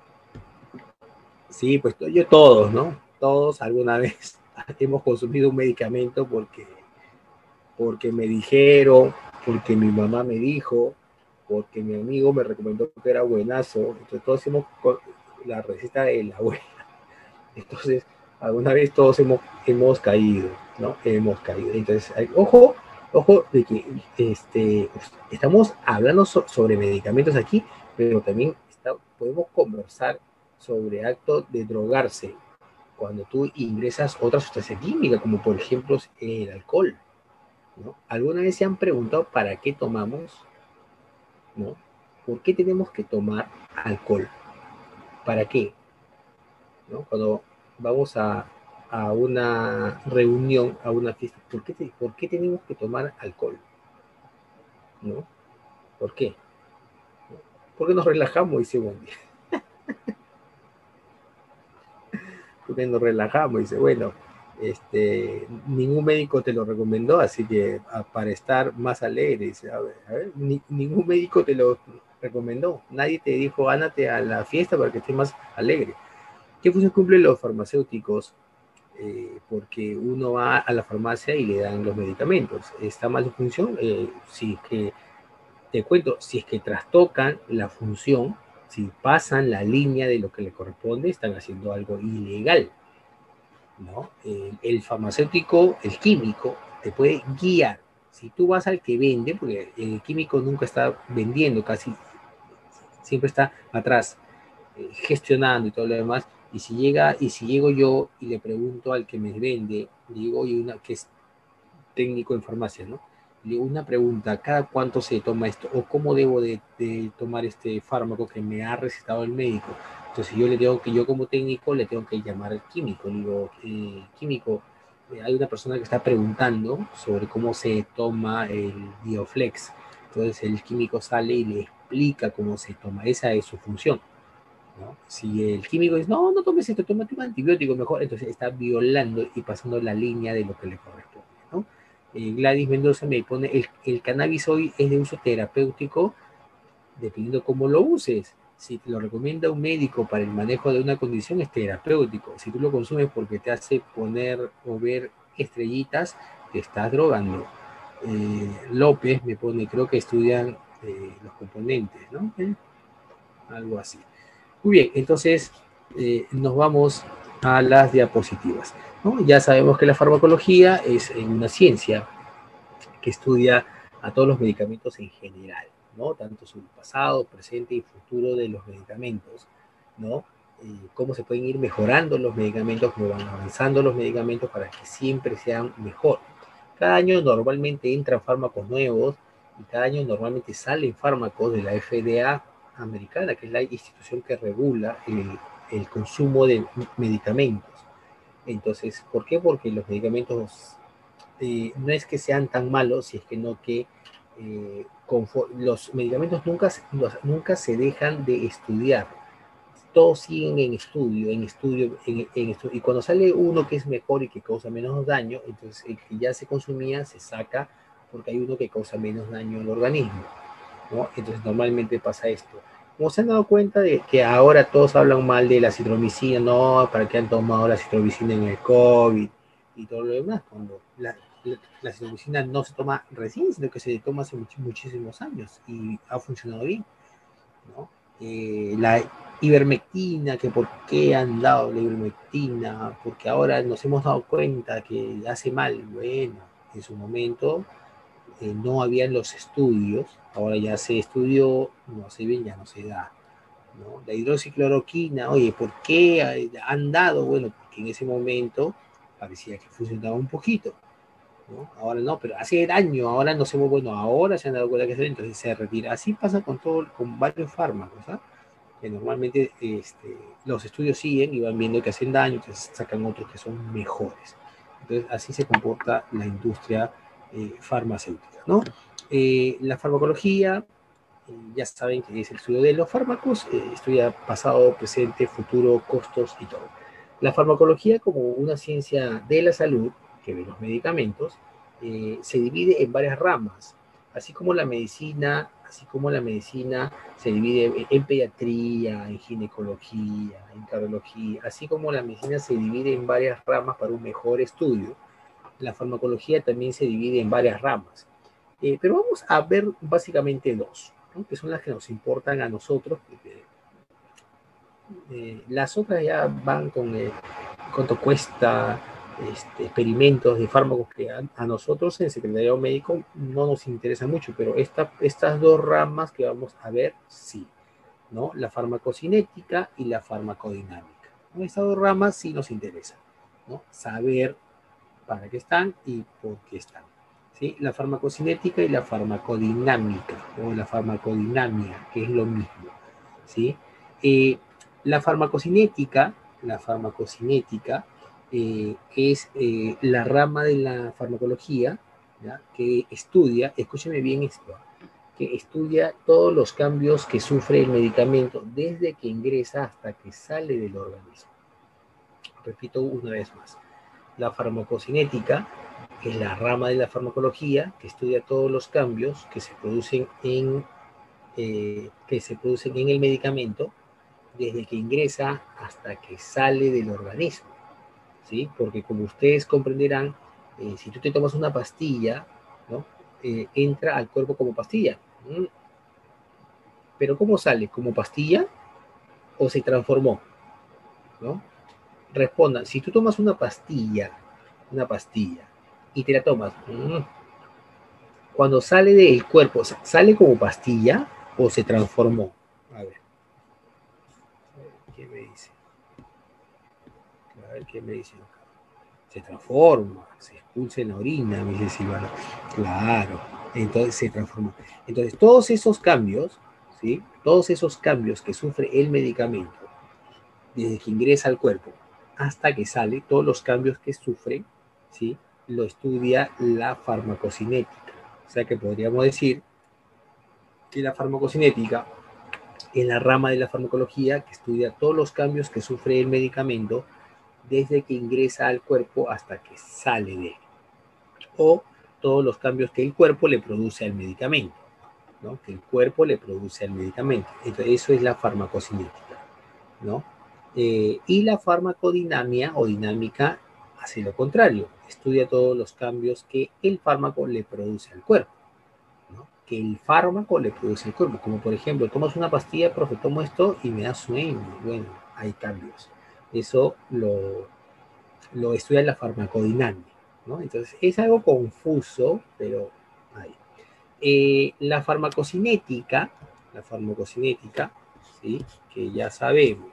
Sí, pues yo todos, ¿no? Todos alguna vez hemos consumido un medicamento porque, porque me dijeron, porque mi mamá me dijo, porque mi amigo me recomendó que era buenazo. Entonces todos hemos la receta de la abuela. Entonces, alguna vez todos hemos, hemos caído, ¿no? Hemos caído. Entonces, hay, ojo, ojo de que este, estamos hablando so, sobre medicamentos aquí, pero también está, podemos conversar sobre actos de drogarse cuando tú ingresas otra sustancia química, como por ejemplo el alcohol, ¿no? ¿Alguna vez se han preguntado para qué tomamos? ¿No? ¿Por qué tenemos que tomar alcohol? ¿Para qué? ¿No? Cuando vamos a, a una reunión, a una fiesta, ¿por qué, te, ¿por qué tenemos que tomar alcohol? ¿No? ¿Por qué? ¿No? Porque nos relajamos, dice Wendy. Porque nos relajamos, dice, bueno, este, ningún médico te lo recomendó, así que a, para estar más alegre, dice, a ver, a ver ni, ningún médico te lo recomendó, nadie te dijo, ándate a la fiesta para que estés más alegre. ¿Qué función cumplen los farmacéuticos? Eh, porque uno va a la farmacia y le dan los medicamentos. ¿Está mal su función? Eh, si es que, te cuento, si es que trastocan la función, si pasan la línea de lo que le corresponde, están haciendo algo ilegal, ¿no? Eh, el farmacéutico, el químico, te puede guiar. Si tú vas al que vende, porque el químico nunca está vendiendo, casi siempre está atrás, eh, gestionando y todo lo demás. Y si llega, y si llego yo y le pregunto al que me vende, digo, oye, una que es técnico en farmacia, ¿no? Le digo, una pregunta, ¿cada cuánto se toma esto? ¿O cómo debo de, de tomar este fármaco que me ha recetado el médico? Entonces yo le tengo que, yo como técnico le tengo que llamar al químico, le digo, eh, químico, eh, hay una persona que está preguntando sobre cómo se toma el Bioflex. Entonces el químico sale y le explica cómo se toma, esa es su función, ¿no? Si el químico dice, no, no tomes esto, tómate un antibiótico mejor, entonces está violando y pasando la línea de lo que le corresponde, ¿no? Eh, Gladys Mendoza me pone, el, el cannabis hoy es de uso terapéutico, dependiendo cómo lo uses. Si te lo recomienda un médico para el manejo de una condición, es terapéutico. Si tú lo consumes porque te hace poner o ver estrellitas, te estás drogando. Eh, López me pone, creo que estudian eh, los componentes, ¿no? ¿Eh? Algo así. Muy bien, entonces eh, nos vamos a las diapositivas, ¿no? Ya sabemos que la farmacología es una ciencia que estudia a todos los medicamentos en general, ¿no? Tanto su pasado, presente y futuro de los medicamentos, ¿no? Eh, cómo se pueden ir mejorando los medicamentos, cómo van avanzando los medicamentos para que siempre sean mejor. Cada año normalmente entran fármacos nuevos y cada año normalmente salen fármacos de la F D A americana, que es la institución que regula el, el consumo de medicamentos. Entonces, ¿por qué? Porque los medicamentos eh, no es que sean tan malos, si es que no que eh, los medicamentos nunca, los, nunca se dejan de estudiar. Todos siguen en estudio, en estudio, en, en estudio. Y cuando sale uno que es mejor y que causa menos daño, entonces el que ya se consumía se saca porque hay uno que causa menos daño al organismo, ¿no? Entonces normalmente pasa esto. Como se han dado cuenta de que ahora todos hablan mal de la citromicina, no, para qué han tomado la citromicina en el COVID y todo lo demás, cuando la, la, la citromicina no se toma recién, sino que se toma hace much, muchísimos años y ha funcionado bien, ¿no? Eh, la ivermectina, que por qué han dado la ivermectina, porque ahora nos hemos dado cuenta que hace mal. Bueno, en su momento eh, no habían los estudios, ahora ya se estudió, no se ve, ya no se da, ¿no? La hidroxicloroquina, oye, ¿por qué han dado? Bueno, porque en ese momento parecía que funcionaba un poquito, ¿no? Ahora no, pero hace daño, ahora no se ve bueno, ahora se han dado cuenta que se entonces se retira. Así pasa con todo, con varios fármacos, ¿ah? Que normalmente este, los estudios siguen y van viendo que hacen daño, entonces sacan otros que son mejores. Entonces así se comporta la industria eh, farmacéutica, ¿no? Eh, la farmacología, eh, ya saben que es el estudio de los fármacos, eh, estudia pasado, presente, futuro, costos y todo. La farmacología como una ciencia de la salud, que ve los medicamentos, eh, se divide en varias ramas, así como la medicina, así como la medicina se divide en pediatría, en ginecología, en cardiología, así como la medicina se divide en varias ramas para un mejor estudio, la farmacología también se divide en varias ramas. Eh, pero vamos a ver básicamente dos, ¿no? Que son las que nos importan a nosotros. Eh, eh, las otras ya van con eh, cuánto cuesta, este, experimentos de fármacos que a, a, nosotros en el secretariado médico no nos interesa mucho, pero esta, estas dos ramas que vamos a ver, sí, ¿no? La farmacocinética y la farmacodinámica, ¿no? Estas dos ramas sí nos interesan, ¿no? Saber para qué están y por qué están. ¿Sí? La farmacocinética y la farmacodinámica, o la farmacodinamia, que es lo mismo. ¿Sí? Eh, la farmacocinética, la farmacocinética eh, es eh, la rama de la farmacología, ¿ya? Que estudia, escúcheme bien esto, que estudia todos los cambios que sufre el medicamento desde que ingresa hasta que sale del organismo. Repito una vez más. La farmacocinética es la rama de la farmacología que estudia todos los cambios que se producen en, eh, que se producen en el medicamento desde que ingresa hasta que sale del organismo, ¿sí? Porque como ustedes comprenderán, eh, si tú te tomas una pastilla, ¿no? Eh, entra al cuerpo como pastilla. ¿Mm? Pero ¿cómo sale? ¿Como pastilla o se transformó? ¿No? Respondan, si tú tomas una pastilla, una pastilla, y te la tomas, mmm, cuando sale del cuerpo, ¿sale como pastilla o se transformó? A ver, ¿qué me dice? A ver, ¿qué me dice? Se transforma, se expulsa en la orina, me dice Silvano. Claro, entonces se transforma. Entonces, todos esos cambios, ¿sí? Todos esos cambios que sufre el medicamento desde que ingresa al cuerpo hasta que sale, todos los cambios que sufre, ¿sí? Lo estudia la farmacocinética. O sea que podríamos decir que la farmacocinética es la rama de la farmacología que estudia todos los cambios que sufre el medicamento desde que ingresa al cuerpo hasta que sale de él. O todos los cambios que el cuerpo le produce al medicamento, ¿no? Que el cuerpo le produce al medicamento. Entonces, eso es la farmacocinética, ¿no? Eh, y la farmacodinamia o dinámica hace lo contrario, estudia todos los cambios que el fármaco le produce al cuerpo, ¿no? Que el fármaco le produce al cuerpo, como por ejemplo, tomas una pastilla, profe, tomo esto y me da sueño, bueno, hay cambios. Eso lo, lo estudia la farmacodinamia, ¿no? Entonces, es algo confuso, pero hay. Eh, la farmacocinética, la farmacocinética, ¿sí? Que ya sabemos,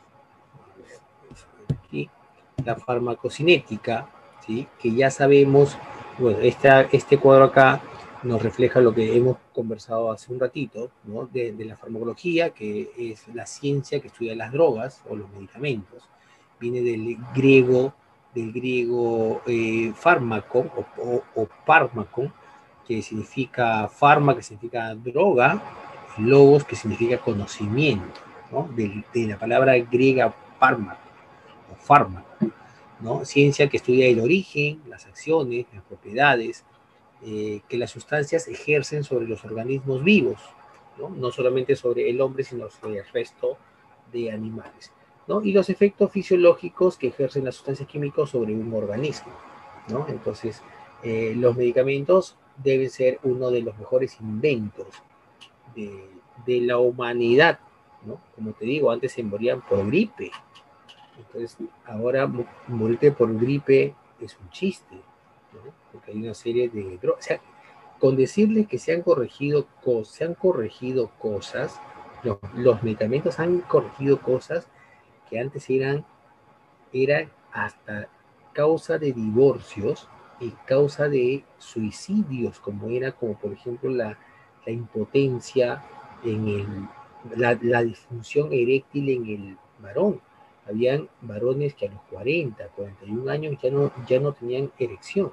aquí, la farmacocinética, ¿sí? Que ya sabemos, bueno, esta, este cuadro acá nos refleja lo que hemos conversado hace un ratito, ¿no? de, de la farmacología, que es la ciencia que estudia las drogas o los medicamentos. Viene del griego, del griego eh, fármaco o, o, o fármaco, que significa farma, que significa droga, y logos, que significa conocimiento, ¿no? De, de la palabra griega fármaco o fármaco, ¿no? Ciencia que estudia el origen, las acciones, las propiedades eh, que las sustancias ejercen sobre los organismos vivos, ¿no? No solamente sobre el hombre, sino sobre el resto de animales, ¿no? Y los efectos fisiológicos que ejercen las sustancias químicas sobre un organismo, ¿no? Entonces, eh, los medicamentos deben ser uno de los mejores inventos de, de la humanidad, ¿no? Como te digo, antes se morían por gripe, entonces ahora morirte por gripe es un chiste, ¿no? Porque hay una serie de drogas. O sea, con decirles que se han corregido, se han corregido cosas, los, los medicamentos han corregido cosas que antes eran, eran hasta causa de divorcios, y causa de suicidios, como era, como por ejemplo la, la impotencia en el, la, la disfunción eréctil en el varón. Habían varones que a los cuarenta, cuarenta y un años ya no, ya no tenían erección,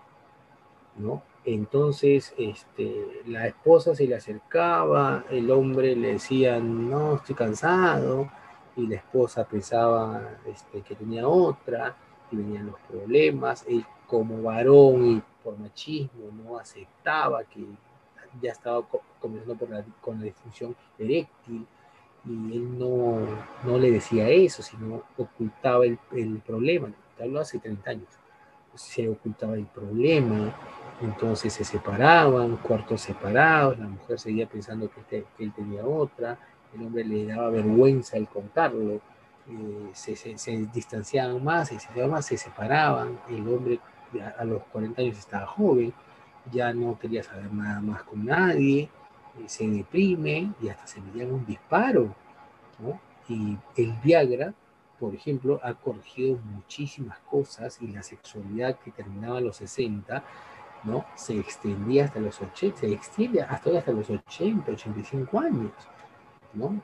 ¿no? Entonces, este, la esposa se le acercaba, el hombre le decía, no, estoy cansado, y la esposa pensaba este, que tenía otra, y venían los problemas. Él, como varón y por machismo, no aceptaba que ya estaba comenzando por la, con la disfunción eréctil, y él no, no le decía eso, sino ocultaba el, el problema. Te hablo hace treinta años. Se ocultaba el problema, entonces se separaban, cuartos separados, la mujer seguía pensando que, te, que él tenía otra, el hombre le daba vergüenza el contarlo, eh, se, se, se distanciaban más, se distanciaban más, se separaban, el hombre a, a los cuarenta años estaba joven, ya no quería saber nada más con nadie, eh, se deprime y hasta se le llama un disparo, ¿no? Y el Viagra, por ejemplo, ha corregido muchísimas cosas, y la sexualidad que terminaba a los sesenta, ¿no? Se extendía hasta los ochenta, se extiende hasta, hasta los ochenta, ochenta y cinco años, ¿no?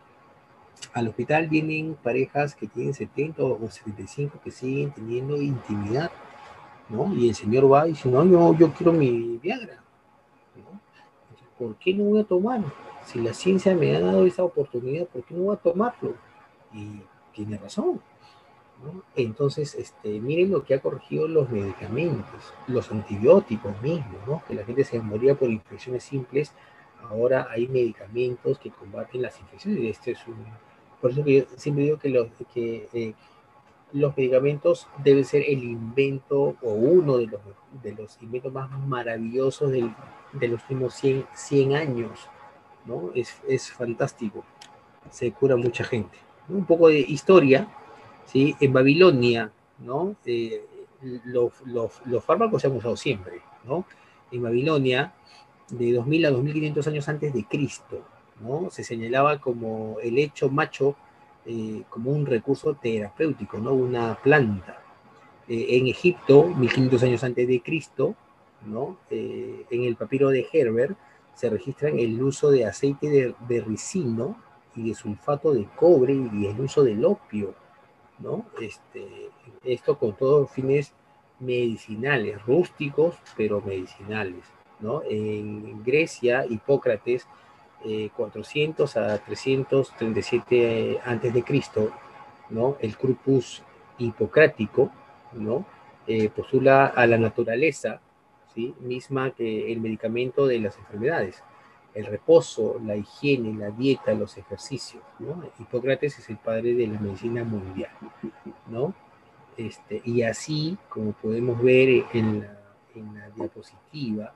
Al hospital vienen parejas que tienen setenta o setenta y cinco que siguen teniendo intimidad, ¿no? Y el señor va y dice, no, yo, yo quiero mi Viagra, ¿no? ¿Por qué no voy a tomar? Si la ciencia me ha dado esa oportunidad, ¿por qué no voy a tomarlo? Y tiene razón, ¿no? Entonces, este, miren lo que ha corregido los medicamentos, los antibióticos mismos, ¿no? Que la gente se moría por infecciones simples, ahora hay medicamentos que combaten las infecciones, y este es un... Por eso que yo siempre digo que los, que, eh, los medicamentos deben ser el invento, o uno de los, de los inventos más maravillosos del, de los últimos cien, cien años, ¿no? Es, es fantástico, se cura mucha gente, ¿no? Un poco de historia, ¿sí? En Babilonia, ¿no? Eh, los, los, los fármacos se han usado siempre, ¿no? En Babilonia, de dos mil a dos mil quinientos años antes de Cristo, ¿no? Se señalaba como el hecho macho, eh, como un recurso terapéutico, ¿no? Una planta. Eh, en Egipto, mil quinientos años antes de Cristo, ¿no? Eh, en el papiro de Herbert se registra el uso de aceite de, de ricino y de sulfato de cobre, y el uso del opio, ¿no? Este, esto con todos fines medicinales, rústicos, pero medicinales, ¿no? En Grecia, Hipócrates, eh, cuatrocientos a trescientos treinta y siete antes de Cristo, ¿no? El Corpus Hipocrático, ¿no? Eh, postula a la naturaleza, ¿sí? Misma que el medicamento de las enfermedades, el reposo, la higiene, la dieta, los ejercicios, ¿no? Hipócrates es el padre de la medicina mundial, ¿no? Este, y así, como podemos ver en la, en la diapositiva,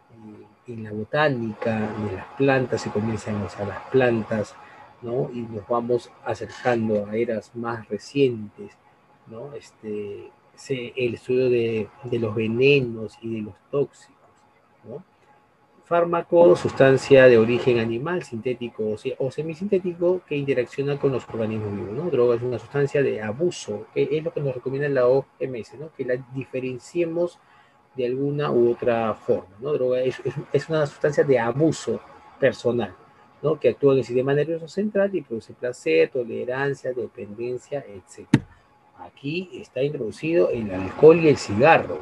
eh, en la botánica de las plantas se comienzan a usar las plantas, ¿no? Y nos vamos acercando a eras más recientes, ¿no? Este, se, el estudio de, de los venenos y de los tóxicos, ¿no? Fármaco, sustancia de origen animal, sintético o, o semisintético, que interacciona con los organismos vivos, ¿no? Droga es una sustancia de abuso, que es lo que nos recomienda la O M S, ¿no? Que la diferenciemos de alguna u otra forma, ¿no? Droga es, es, es una sustancia de abuso personal, ¿no? Que actúa en el sistema nervioso central y produce placer, tolerancia, dependencia, etcétera. Aquí está introducido el alcohol y el cigarro,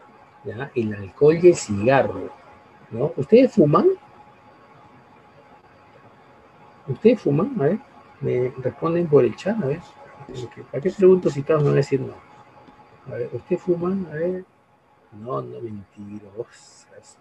¿ya? El alcohol y el cigarro, ¿no? ¿Ustedes fuman? ¿Ustedes fuman? A ver, me responden por el chat, a ver. ¿Para qué pregunto si todos me van a decir no? A ver, ¿ustedes fuman? A ver. No, no, mentirosas.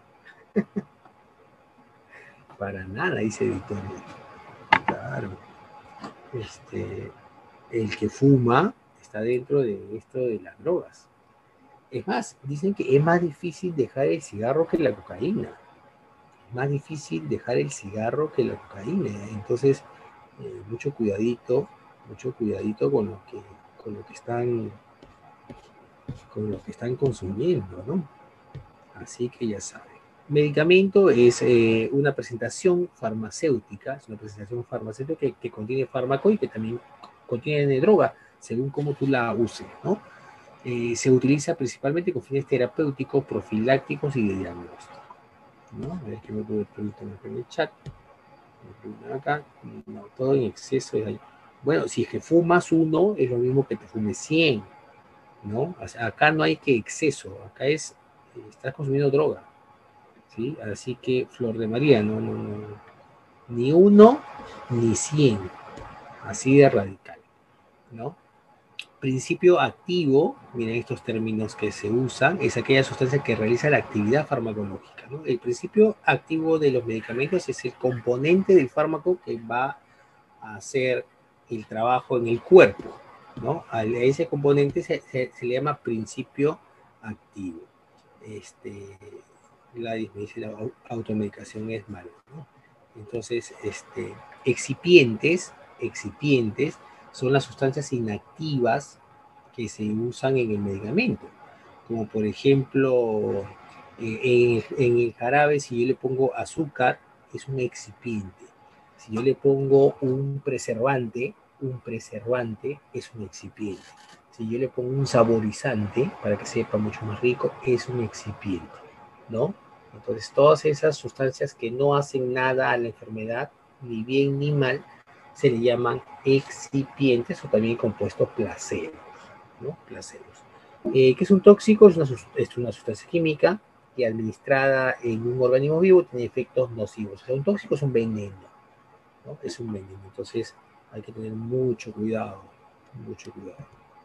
Para nada, dice Victoria. Claro. Este, el que fuma está dentro de esto de las drogas. Es más, dicen que es más difícil dejar el cigarro que la cocaína. Es más difícil dejar el cigarro que la cocaína. Entonces, eh, mucho cuidadito, mucho cuidadito con lo que, con lo que están, con lo que están consumiendo, ¿no? Así que ya saben. Medicamento es eh, una presentación farmacéutica, es una presentación farmacéutica que, que contiene fármaco y que también contiene droga, según cómo tú la uses, ¿no? Eh, se utiliza principalmente con fines terapéuticos, profilácticos y de diagnóstico, ¿no? A ver, que me puede preguntar en el chat. Acá, no, todo en exceso es ahí. Bueno, si es que fumas uno, es lo mismo que te fumes cien, ¿no? O sea, acá no hay que exceso, acá es, eh, estás consumiendo droga, ¿sí? Así que, Flor de María, no, no, no, ni uno, ni cien, así de radical, ¿no? Principio activo, miren estos términos que se usan, es aquella sustancia que realiza la actividad farmacológica, ¿no? El principio activo de los medicamentos es el componente del fármaco que va a hacer el trabajo en el cuerpo, ¿no? A ese componente se, se, se le llama principio activo. Este, la dice la automedicación es malo, ¿no? Entonces, este, excipientes, excipientes son las sustancias inactivas que se usan en el medicamento, como por ejemplo, eh, en, en el jarabe, si yo le pongo azúcar, es un excipiente. Si yo le pongo un preservante, un preservante es un excipiente. Si yo le pongo un saborizante para que sepa mucho más rico, es un excipiente, ¿no? Entonces, todas esas sustancias que no hacen nada a la enfermedad, ni bien ni mal, se le llaman excipientes o también compuestos placebos, ¿no? Placebos. Eh, ¿Qué es un tóxico? Es una, es una sustancia química que administrada en un organismo vivo tiene efectos nocivos. O sea, un tóxico es un veneno, ¿no? Es un veneno. Entonces, hay que tener mucho cuidado, mucho cuidado.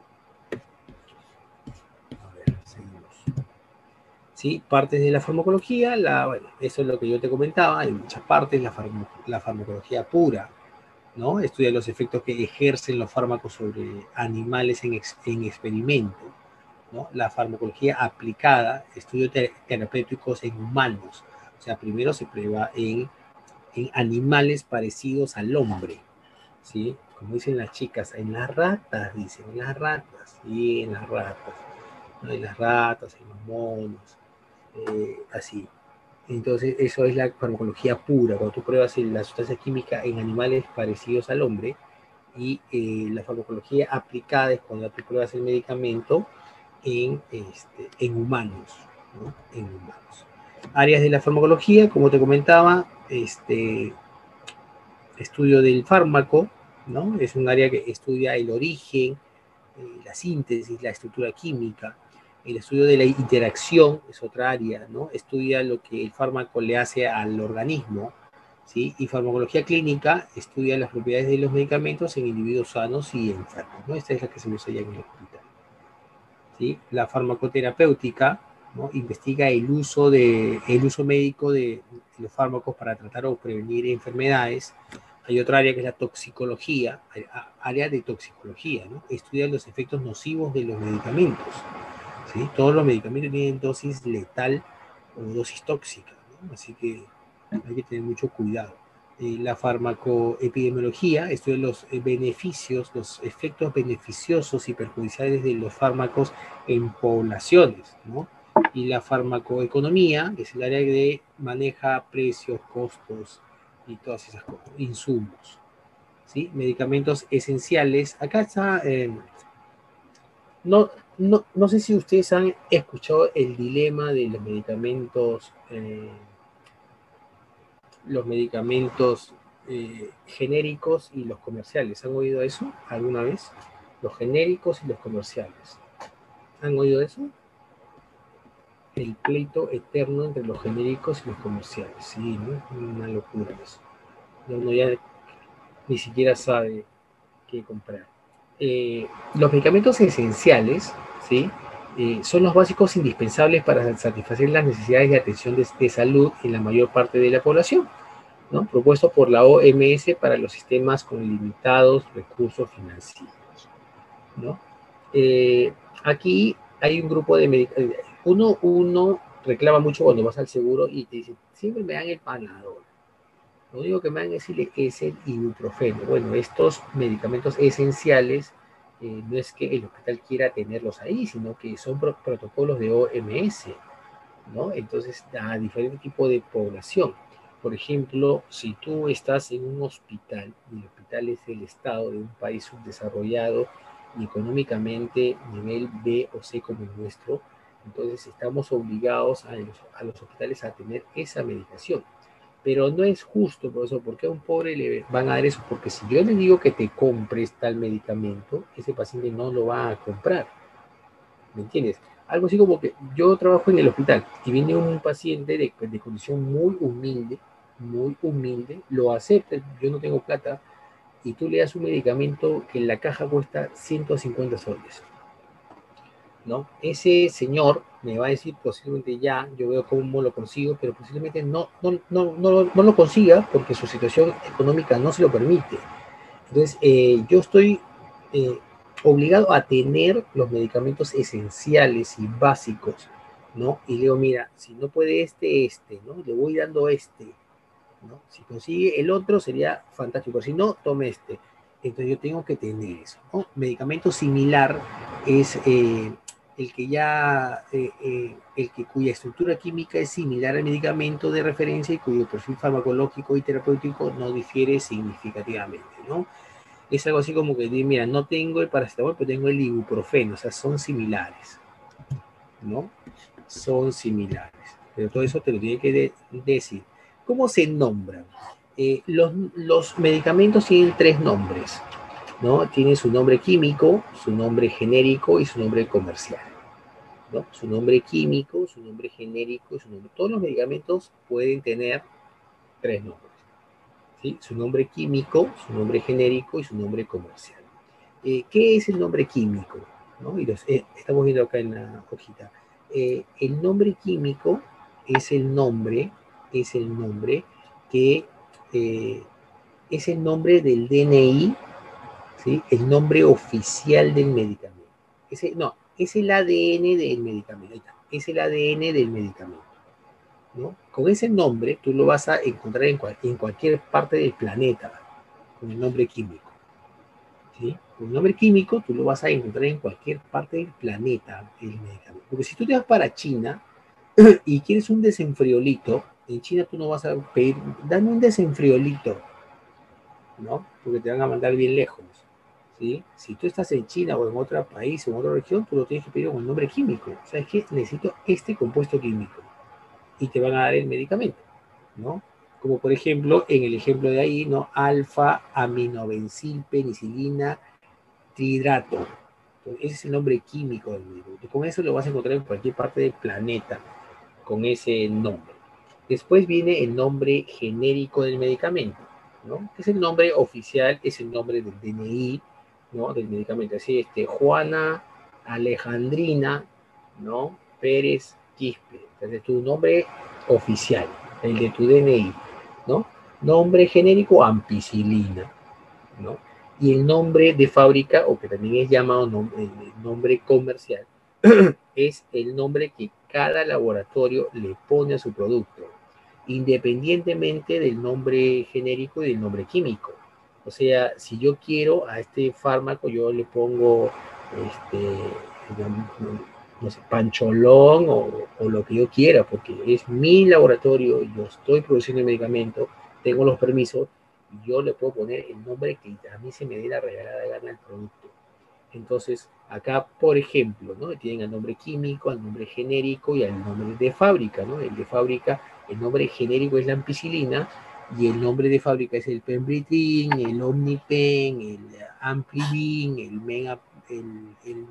A ver, seguimos. ¿Sí? Partes de la farmacología, la, bueno, eso es lo que yo te comentaba, hay muchas partes, la, farm la farmacología pura, ¿no? Estudia los efectos que ejercen los fármacos sobre animales en, ex en experimento, ¿no? La farmacología aplicada, estudios ter terapéuticos en humanos, o sea, primero se prueba en, en animales parecidos al hombre, ¿sí? Como dicen las chicas, en las ratas, dicen, en las ratas, sí, en las ratas, ¿no? En las ratas, en los monos, eh, así. Entonces, eso es la farmacología pura, cuando tú pruebas la sustancia química en animales parecidos al hombre, y eh, la farmacología aplicada es cuando tú pruebas el medicamento en, este, en humanos, ¿no? En humanos. Áreas de la farmacología, como te comentaba, este, estudio del fármaco, ¿no? Es un área que estudia el origen, eh, la síntesis, la estructura química. El estudio de la interacción es otra área, ¿no? Estudia lo que el fármaco le hace al organismo, ¿sí? Y farmacología clínica estudia las propiedades de los medicamentos en individuos sanos y enfermos, ¿no? Esta es la que se usa ya en el hospital, ¿sí? La farmacoterapéutica, ¿no? Investiga el uso, de, el uso médico de, de los fármacos para tratar o prevenir enfermedades. Hay otra área que es la toxicología, área de toxicología, ¿no? Estudia los efectos nocivos de los medicamentos, ¿sí? Todos los medicamentos tienen dosis letal o dosis tóxica, ¿no? Así que hay que tener mucho cuidado. Eh, la farmacoepidemiología estudia los beneficios, los efectos beneficiosos y perjudiciales de los fármacos en poblaciones, ¿no? Y la farmacoeconomía, que es el área que maneja precios, costos y todas esas cosas, insumos, ¿sí? Medicamentos esenciales. Acá está, eh, no, no, no sé si ustedes han escuchado el dilema de los medicamentos, eh, los medicamentos eh, genéricos y los comerciales. ¿Han oído eso alguna vez? Los genéricos y los comerciales. ¿Han oído eso? El pleito eterno entre los genéricos y los comerciales. Sí, ¿no? Una locura eso. Uno ya ni siquiera sabe qué comprar. Eh, los medicamentos esenciales, ¿sí? Eh, son los básicos indispensables para satisfacer las necesidades de atención de, de salud en la mayor parte de la población, ¿no? Propuesto por la O M S para los sistemas con limitados recursos financieros, ¿no? Eh, aquí hay un grupo de medicamentos. Uno, uno reclama mucho cuando vas al seguro y te dice, siempre me dan el Panadol. Lo único que me van a decir es el ibuprofeno. Bueno, estos medicamentos esenciales eh, no es que el hospital quiera tenerlos ahí, sino que son pro protocolos de O M S, ¿no? Entonces, a diferente tipo de población. Por ejemplo, si tú estás en un hospital, y el hospital es el estado de un país subdesarrollado, y económicamente nivel B o C como el nuestro, entonces estamos obligados a los, a los hospitales a tener esa medicación. Pero no es justo, por eso, porque a un pobre le van a dar eso, porque si yo le digo que te compres tal medicamento, ese paciente no lo va a comprar, ¿me entiendes? Algo así como que yo trabajo en el hospital y viene un paciente de, de condición muy humilde, muy humilde, lo acepta, yo no tengo plata, y tú le das un medicamento que en la caja cuesta ciento cincuenta soles, ¿no? Ese señor me va a decir posiblemente ya, yo veo cómo lo consigo, pero posiblemente no, no, no, no, no lo consiga porque su situación económica no se lo permite. Entonces, eh, yo estoy eh, obligado a tener los medicamentos esenciales y básicos, ¿no? Y le digo, mira, si no puede este, este, ¿no? Le voy dando este, ¿no? Si consigue el otro sería fantástico, si no, tome este. Entonces yo tengo que tener eso, ¿no? Medicamento similar es eh, el que ya, eh, eh, el que cuya estructura química es similar al medicamento de referencia y cuyo perfil farmacológico y terapéutico no difiere significativamente, ¿no? Es algo así como que, mira, no tengo el paracetamol, pero tengo el ibuprofeno, o sea, son similares, ¿no? Son similares. Pero todo eso te lo tiene que de decir. ¿Cómo se nombran? Eh, los, los medicamentos tienen tres nombres, ¿no? Tienen su nombre químico, su nombre genérico y su nombre comercial, ¿no? Su nombre químico, su nombre genérico y su nombre. Todos los medicamentos pueden tener tres nombres, ¿sí? Su nombre químico, su nombre genérico y su nombre comercial. Eh, ¿Qué es el nombre químico? ¿No? Y los, eh, estamos viendo acá en la hojita. Eh, el nombre químico es el nombre, es el nombre que eh, es el nombre del D N I, ¿sí? El nombre oficial del medicamento. Ese, no, es el A D N del medicamento. Ahí está, es el A D N del medicamento, ¿no? Con ese nombre tú lo vas a encontrar en, cual, en cualquier parte del planeta, con el nombre químico. ¿Sí? Un nombre químico tú lo vas a encontrar en cualquier parte del planeta, el medicamento. Porque si tú te vas para China y quieres un desenfriolito, en China tú no vas a pedir, dame un desenfriolito, ¿no? Porque te van a mandar bien lejos, ¿sí? Si tú estás en China o en otro país o en otra región, tú lo tienes que pedir con el nombre químico. ¿Sabes qué? Necesito este compuesto químico. Y te van a dar el medicamento, ¿no? Como por ejemplo, en el ejemplo de ahí, ¿no? Alfa aminobencil penicilina trihidrato. Ese es el nombre químico del medicamento. Con eso lo vas a encontrar en cualquier parte del planeta, con ese nombre. Después viene el nombre genérico del medicamento, ¿no? Es el nombre oficial, es el nombre del D N I, ¿no? Del medicamento. Así, este, Juana Alejandrina, ¿no? Pérez Quispe. Entonces, tu nombre oficial, el de tu D N I, ¿no? Nombre genérico, ampicilina, ¿no? Y el nombre de fábrica, o que también es llamado nombre, nombre comercial, es el nombre que cada laboratorio le pone a su producto, independientemente del nombre genérico y del nombre químico. O sea, si yo quiero a este fármaco, yo le pongo, este, no sé, pancholón o, o lo que yo quiera, porque es mi laboratorio, yo estoy produciendo el medicamento, tengo los permisos, y yo le puedo poner el nombre que a mí se me dé la regalada gana al producto. Entonces, acá, por ejemplo, ¿no? Tienen el nombre químico, el nombre genérico y el nombre de fábrica, ¿no? El de fábrica, el nombre genérico es la ampicilina y el nombre de fábrica es el Pembritin, el Omnipen, el Amplivin, el Mega, el, el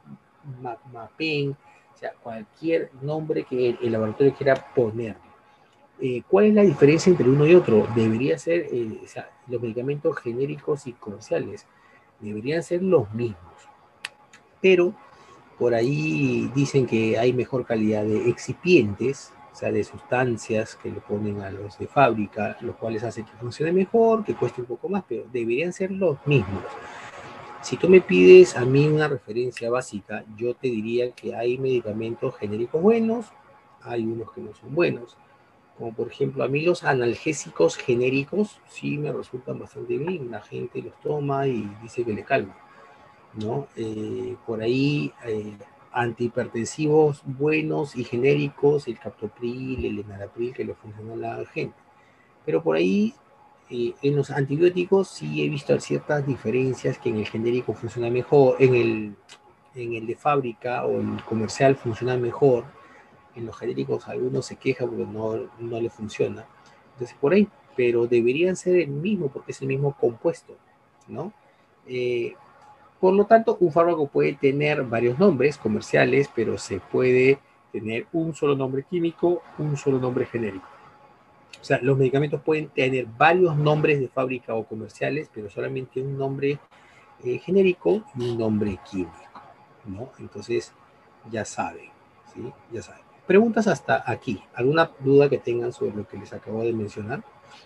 Mapen, o sea, cualquier nombre que el, el laboratorio quiera poner. Eh, ¿Cuál es la diferencia entre uno y otro? Debería ser, eh, o sea, los medicamentos genéricos y comerciales deberían ser los mismos, pero por ahí dicen que hay mejor calidad de excipientes, o sea, de sustancias que le ponen a los de fábrica, los cuales hacen que funcione mejor, que cueste un poco más, pero deberían ser los mismos. Si tú me pides a mí una referencia básica, yo te diría que hay medicamentos genéricos buenos, hay unos que no son buenos, como por ejemplo a mí los analgésicos genéricos sí me resultan bastante bien, la gente los toma y dice que le calma, ¿no? Eh, por ahí eh, antihipertensivos buenos y genéricos, el captopril, el enalapril, que le funcionan a la gente. Pero por ahí eh, en los antibióticos sí he visto ciertas diferencias, que en el genérico funciona mejor, en el, en el de fábrica o el comercial funciona mejor, en los genéricos algunos se quejan porque no, no le funciona. Entonces, por ahí, pero deberían ser el mismo porque es el mismo compuesto, ¿no? Eh, por lo tanto, un fármaco puede tener varios nombres comerciales, pero se puede tener un solo nombre químico, un solo nombre genérico. O sea, los medicamentos pueden tener varios nombres de fábrica o comerciales, pero solamente un nombre eh, genérico y un nombre químico, ¿no? Entonces, ya saben, ¿sí? Ya saben. Preguntas hasta aquí. ¿Alguna duda que tengan sobre lo que les acabo de mencionar?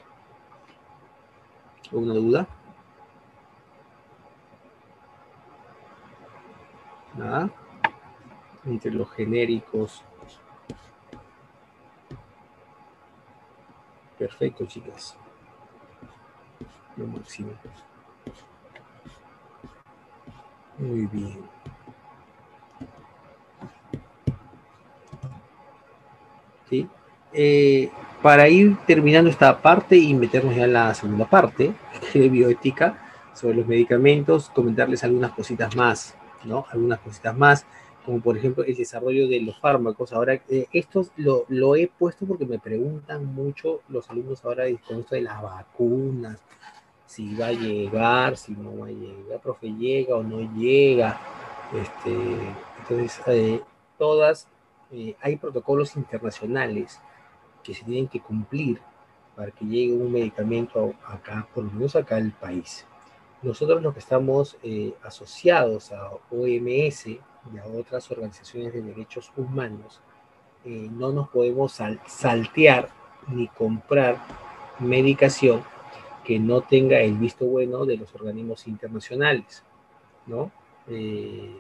¿Alguna duda? Nada. Entre los genéricos. Perfecto, chicas. Lo máximo. Muy bien. ¿Sí? Eh, para ir terminando esta parte y meternos ya en la segunda parte de bioética sobre los medicamentos, comentarles algunas cositas más, ¿no? Algunas cositas más, como por ejemplo el desarrollo de los fármacos. Ahora, eh, esto lo, lo he puesto porque me preguntan mucho los alumnos ahora con esto de las vacunas, si va a llegar, si no va a llegar, profe, llega o no llega. Este, entonces, eh, todas, eh, hay protocolos internacionales que se tienen que cumplir para que llegue un medicamento acá, por lo menos acá al país. Nosotros los que estamos eh, asociados a O M S y a otras organizaciones de derechos humanos, eh, no nos podemos sal saltear ni comprar medicación que no tenga el visto bueno de los organismos internacionales, ¿no? Eh,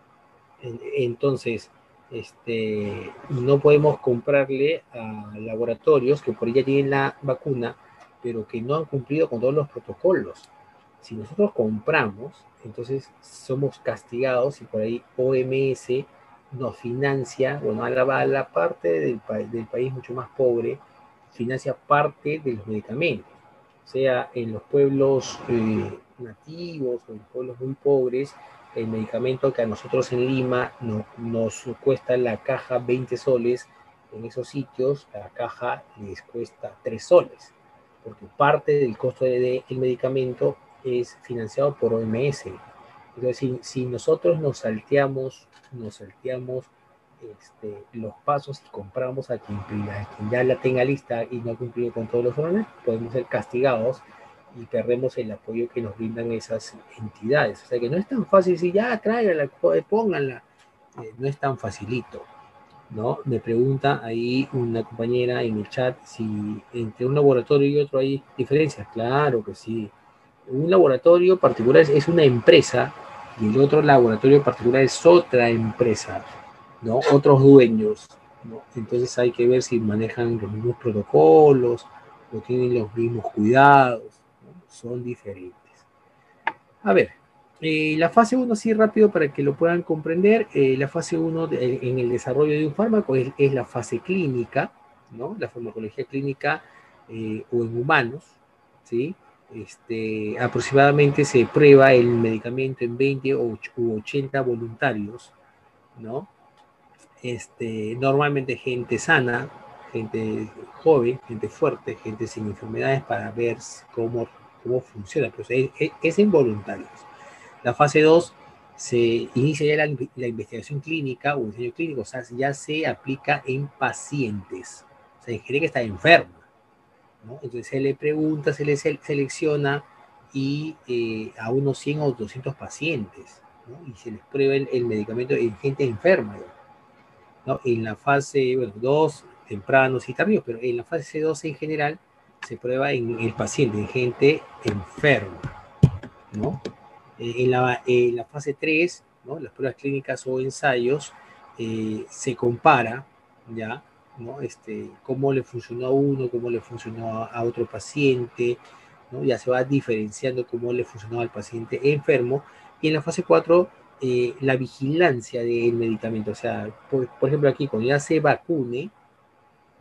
entonces, este, no podemos comprarle a laboratorios que por ella tienen la vacuna, pero que no han cumplido con todos los protocolos. Si nosotros compramos, entonces somos castigados y por ahí O M S nos financia, bueno, a la, a la parte del, del país mucho más pobre, financia parte de los medicamentos, sea en los pueblos eh, nativos o en pueblos muy pobres. El medicamento que a nosotros en Lima no, nos cuesta la caja veinte soles, en esos sitios la caja les cuesta tres soles, porque parte del costo del de, de medicamento es financiado por O M S. Entonces, si, si nosotros nos salteamos, nos salteamos este, los pasos y compramos a quien, a quien ya la tenga lista y no ha cumplido con todos los órdenes, podemos ser castigados y perdemos el apoyo que nos brindan esas entidades. O sea que no es tan fácil decir, ya, tráigala, pónganla. Eh, no es tan facilito, ¿no? Me pregunta ahí una compañera en el chat si entre un laboratorio y otro hay diferencias. Claro que sí. Un laboratorio particular es una empresa y el otro laboratorio particular es otra empresa, ¿no? Otros dueños, ¿no? Entonces hay que ver si manejan los mismos protocolos o tienen los mismos cuidados, ¿no? Son diferentes. A ver, eh, la fase uno, así rápido para que lo puedan comprender, eh, la fase uno de, en el desarrollo de un fármaco es, es la fase clínica, ¿no? La farmacología clínica eh, o en humanos, ¿sí? Este, aproximadamente se prueba el medicamento en veinte u ochenta voluntarios, ¿no? Este, normalmente gente sana, gente joven, gente fuerte, gente sin enfermedades, para ver cómo, cómo funciona. Pues es, es en voluntarios. La fase dos se inicia ya la, la investigación clínica o ensayo clínico, o sea, ya se aplica en pacientes. O sea, hay gente que está enferma, ¿no? Entonces se le pregunta, se le selecciona y eh, a unos cien o doscientos pacientes, ¿no? Y se les prueba el, el medicamento en gente enferma, ¿no? En la fase bueno, dos, tempranos y tardíos, pero en la fase dos en general se prueba en el paciente, en gente enferma, ¿no? En la, en la fase tres, ¿no? Las pruebas clínicas o ensayos, eh, se compara, ¿ya? ¿No? Este, cómo le funcionó a uno, cómo le funcionó a, a otro paciente, ¿no? Ya se va diferenciando cómo le funcionó al paciente enfermo. Y en la fase cuatro, eh, la vigilancia del medicamento. O sea, por, por, ejemplo, aquí, cuando ya se vacune,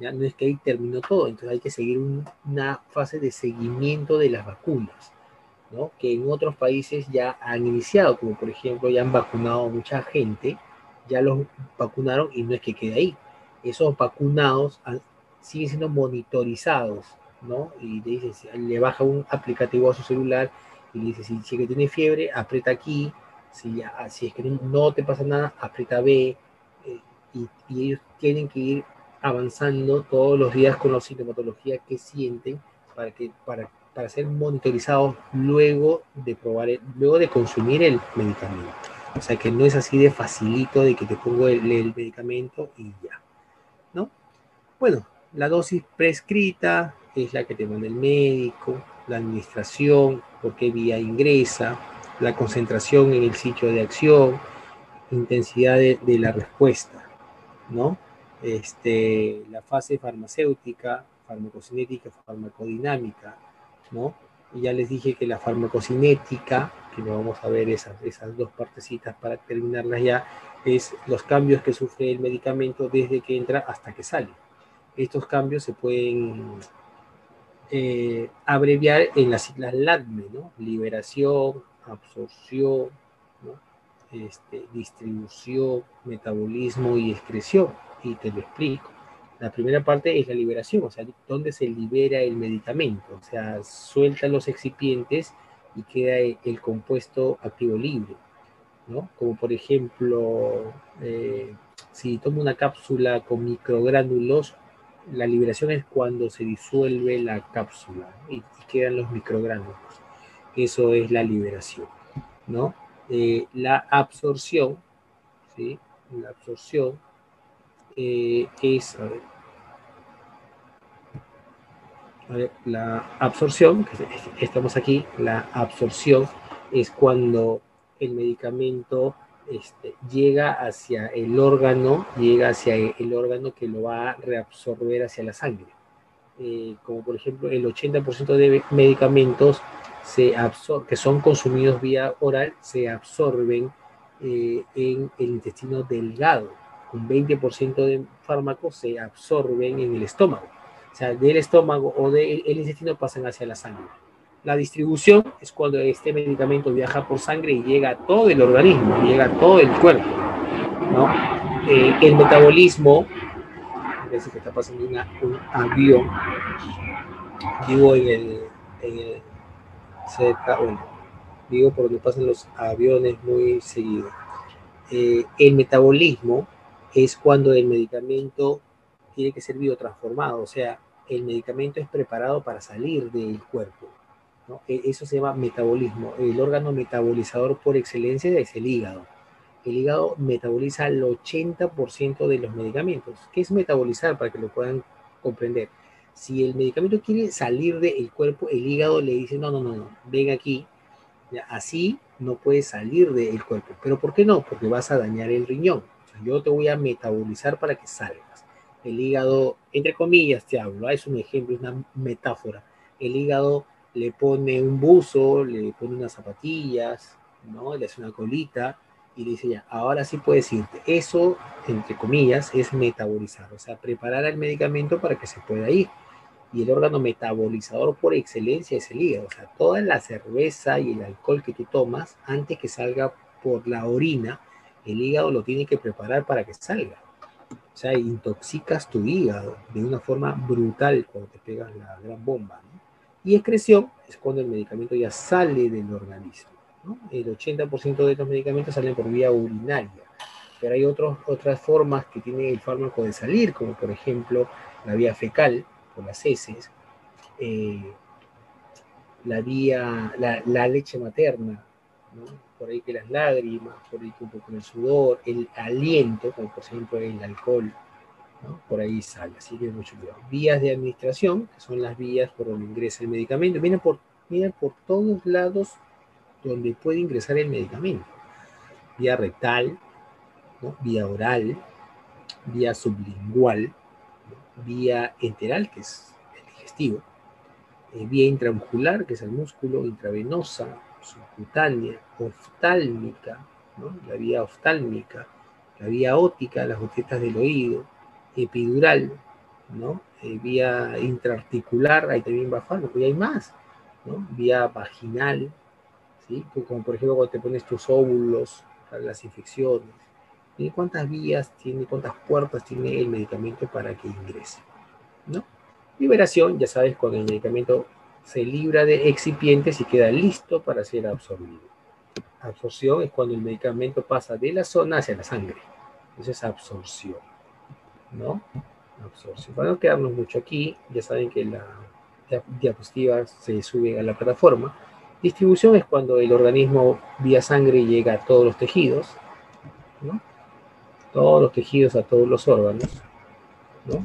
Ya no es que ahí terminó todo, entonces hay que seguir un, una fase de seguimiento de las vacunas, ¿no? Que en otros países ya han iniciado, como por ejemplo ya han vacunado a mucha gente, ya los vacunaron y no es que quede ahí. Esos vacunados han, siguen siendo monitorizados, ¿no? Y le, dice, le baja un aplicativo a su celular y le dice, si, si que tiene fiebre, aprieta aquí, si, si es que no te pasa nada, aprieta B, eh, y, y ellos tienen que ir avanzando todos los días con la sintomatología que sienten para, que, para, para ser monitorizados luego de probar, el, luego de consumir el medicamento. O sea que no es así de facilito de que te pongo el, el medicamento y ya, ¿no? Bueno, la dosis prescrita es la que te manda el médico, la administración, por qué vía ingresa, la concentración en el sitio de acción, intensidad de, de la respuesta, ¿no? Este, la fase farmacéutica, farmacocinética, farmacodinámica, ¿no? Y ya les dije que la farmacocinética, que lo vamos a ver esas, esas dos partecitas para terminarlas ya, es los cambios que sufre el medicamento desde que entra hasta que sale. Estos cambios se pueden eh, abreviar en las siglas L A D M E, ¿no? Liberación, absorción, ¿no? Este, distribución, metabolismo y excreción. Y te lo explico. La primera parte es la liberación, o sea, dónde se libera el medicamento, o sea, suelta los excipientes y queda el, el compuesto activo libre, ¿no? Como por ejemplo, eh, si tomo una cápsula con microgránulos, la liberación es cuando se disuelve la cápsula, ¿no? y, y quedan los microgránulos. Eso es la liberación, ¿no? Eh, la absorción, ¿sí? La absorción eh, es, a ver, a ver, la absorción, que estamos aquí, la absorción es cuando el medicamento este, llega hacia el órgano, llega hacia el órgano que lo va a reabsorber hacia la sangre. Eh, como por ejemplo el ochenta por ciento de medicamentos se absor que son consumidos vía oral se absorben eh, en el intestino delgado. Un veinte por ciento de fármacos se absorben en el estómago. O sea, del estómago o del intestino pasan hacia la sangre. La distribución es cuando este medicamento viaja por sangre y llega a todo el organismo, llega a todo el cuerpo, ¿no? Eh, el metabolismo, parece que está pasando una, un avión, digo en el, en el cerca, bueno, digo por donde pasan los aviones muy seguido. Eh, el metabolismo es cuando el medicamento tiene que ser biotransformado, o sea, el medicamento es preparado para salir del cuerpo, ¿no? Eso se llama metabolismo. El órgano metabolizador por excelencia es el hígado. El hígado metaboliza el ochenta por ciento de los medicamentos. ¿Qué es metabolizar? Para que lo puedan comprender. Si el medicamento quiere salir del cuerpo, el hígado le dice, no, no, no, no, ven aquí. Ya, así no puedes salir del cuerpo. ¿Pero por qué no? Porque vas a dañar el riñón. O sea, yo te voy a metabolizar para que salgas. El hígado, entre comillas te hablo, ¿eh? Es un ejemplo, es una metáfora. El hígado le pone un buzo, le pone unas zapatillas, ¿no? Le hace una colita y le dice ya, ahora sí puedes irte. Eso, entre comillas, es metabolizar, o sea, preparar el medicamento para que se pueda ir. Y el órgano metabolizador por excelencia es el hígado. O sea, toda la cerveza y el alcohol que tú tomas, antes que salga por la orina, el hígado lo tiene que preparar para que salga. O sea, intoxicas tu hígado de una forma brutal cuando te pegas la gran bomba, ¿no? Y excreción es cuando el medicamento ya sale del organismo, ¿no? El ochenta por ciento de los medicamentos salen por vía urinaria, pero hay otros, otras formas que tiene el fármaco de salir, como por ejemplo la vía fecal, por las heces, eh, la vía, la, la leche materna, ¿no? Por ahí que las lágrimas, por ahí que un poco el sudor, el aliento, como por ejemplo el alcohol, ¿no? Por ahí sale, así que mucho cuidado. Vías de administración, que son las vías por donde ingresa el medicamento, vienen por, vienen por todos lados donde puede ingresar el medicamento. Vía rectal, ¿no? Vía oral, vía sublingual, ¿no? Vía enteral, que es el digestivo, eh, vía intramuscular, que es el músculo, intravenosa, subcutánea, oftálmica, ¿no? La vía oftálmica, la vía óptica, las gotetas del oído, epidural, ¿no? Eh, vía intraarticular, ahí también va fármaco, y hay más, ¿no? Vía vaginal, ¿sí? Como por ejemplo cuando te pones tus óvulos para las infecciones. ¿Y cuántas vías tiene, cuántas puertas tiene el medicamento para que ingrese? ¿No? Liberación, ya sabes, cuando el medicamento se libra de excipientes y queda listo para ser absorbido. Absorción es cuando el medicamento pasa de la zona hacia la sangre. Eso es absorción, ¿no? Absorción. Para no quedarnos mucho aquí, ya saben que la diapositiva se sube a la plataforma. Distribución es cuando el organismo vía sangre llega a todos los tejidos, ¿no? Todos los tejidos, a todos los órganos, ¿no?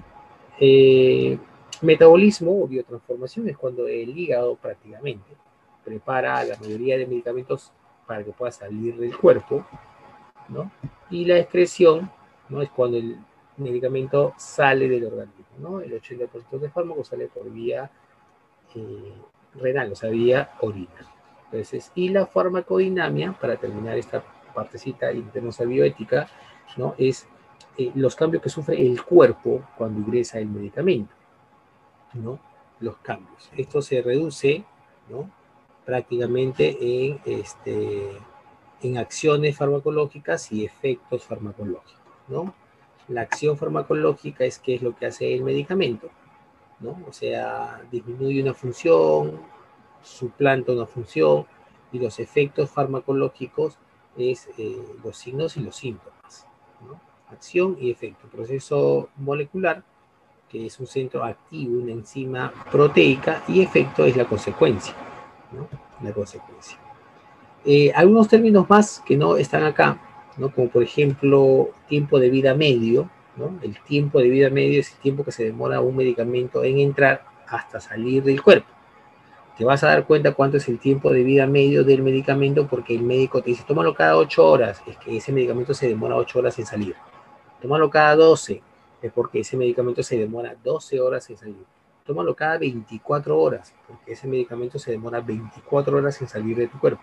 Eh, metabolismo o biotransformación es cuando el hígado prácticamente prepara la mayoría de medicamentos para que pueda salir del cuerpo, ¿no? Y la excreción, ¿no? Es cuando el medicamento sale del organismo, ¿no? El ochenta por ciento de fármaco sale por vía eh, renal, o sea, vía orina. Entonces, y la farmacodinamia, para terminar esta partecita interna bioética, ¿no? Es eh, los cambios que sufre el cuerpo cuando ingresa el medicamento, ¿no? Los cambios. Esto se reduce, ¿no? Prácticamente en, este, en acciones farmacológicas y efectos farmacológicos, ¿no? La acción farmacológica es qué es lo que hace el medicamento, ¿no? O sea, disminuye una función, suplanta una función, y los efectos farmacológicos es eh, los signos y los síntomas, ¿no? Acción y efecto. Proceso molecular, que es un centro activo, una enzima proteica, y efecto es la consecuencia, ¿no? La consecuencia. Eh, algunos términos más que no están acá, ¿no? Como por ejemplo, tiempo de vida medio, ¿no? El tiempo de vida medio es el tiempo que se demora un medicamento en entrar hasta salir del cuerpo. Te vas a dar cuenta cuánto es el tiempo de vida medio del medicamento porque el médico te dice, tómalo cada ocho horas, es que ese medicamento se demora ocho horas en salir. Tómalo cada doce, es porque ese medicamento se demora doce horas en salir. Tómalo cada veinticuatro horas, porque ese medicamento se demora veinticuatro horas en salir de tu cuerpo.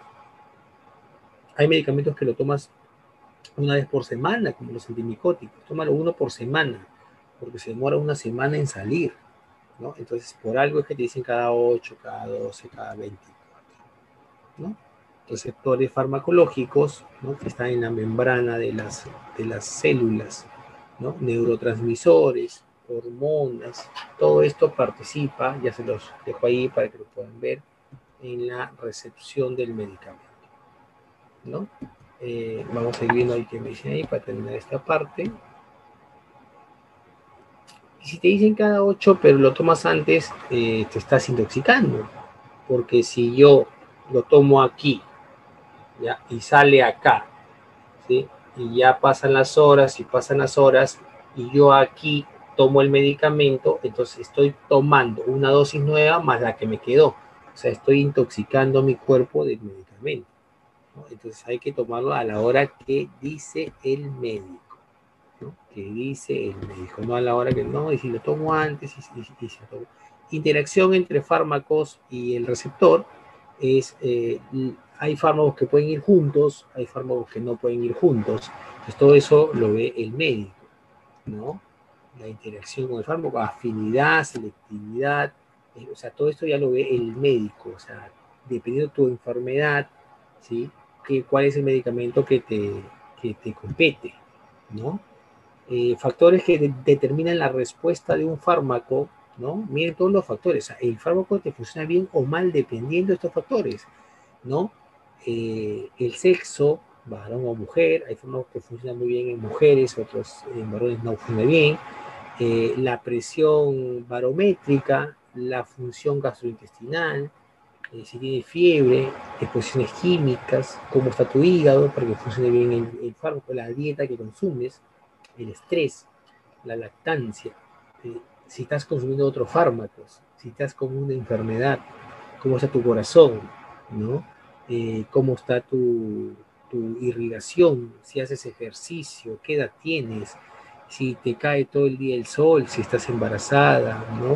Hay medicamentos que lo tomas una vez por semana, como los antimicóticos. Tómalo uno por semana, porque se demora una semana en salir, ¿no? Entonces, por algo es que te dicen cada ocho, cada doce, cada veinticuatro, ¿no? Receptores farmacológicos, ¿no? Que están en la membrana de las, de las células, ¿no? Neurotransmisores, hormonas, todo esto participa, ya se los dejo ahí para que lo puedan ver, en la recepción del medicamento, ¿no? Eh, vamos a ir viendo ahí que me dicen ahí para terminar esta parte. Y si te dicen cada ocho, pero lo tomas antes, eh, te estás intoxicando. Porque si yo lo tomo aquí, ¿ya? Y sale acá, ¿sí? Y ya pasan las horas y pasan las horas, y yo aquí tomo el medicamento, entonces estoy tomando una dosis nueva más la que me quedó. O sea, estoy intoxicando mi cuerpo del medicamento, ¿no? Entonces hay que tomarlo a la hora que dice el médico, ¿no? Que dice el médico, no a la hora que no, y si lo tomo antes, y, y, y si lo tomo. Interacción entre fármacos y el receptor es, eh, hay fármacos que pueden ir juntos, hay fármacos que no pueden ir juntos, pues todo eso lo ve el médico, ¿no? La interacción con el fármaco, afinidad, selectividad, eh, o sea, todo esto ya lo ve el médico, o sea, dependiendo de tu enfermedad, ¿sí? Que, ¿cuál es el medicamento que te, que te compete, ¿no? Eh, factores que de, determinan la respuesta de un fármaco, ¿no? Miren todos los factores, o sea, el fármaco te funciona bien o mal dependiendo de estos factores, ¿no? Eh, el sexo, varón o mujer, hay fármacos que funcionan muy bien en mujeres, otros en varones no funcionan bien, eh, la presión barométrica, la función gastrointestinal, eh, si tiene fiebre, exposiciones químicas, cómo está tu hígado para que funcione bien el, el fármaco, la dieta que consumes, el estrés, la lactancia, eh, si estás consumiendo otros fármacos, si estás con una enfermedad, cómo está tu corazón, ¿no? Eh, cómo está tu, tu irrigación, si haces ejercicio, qué edad tienes, si te cae todo el día el sol, si estás embarazada, ¿no?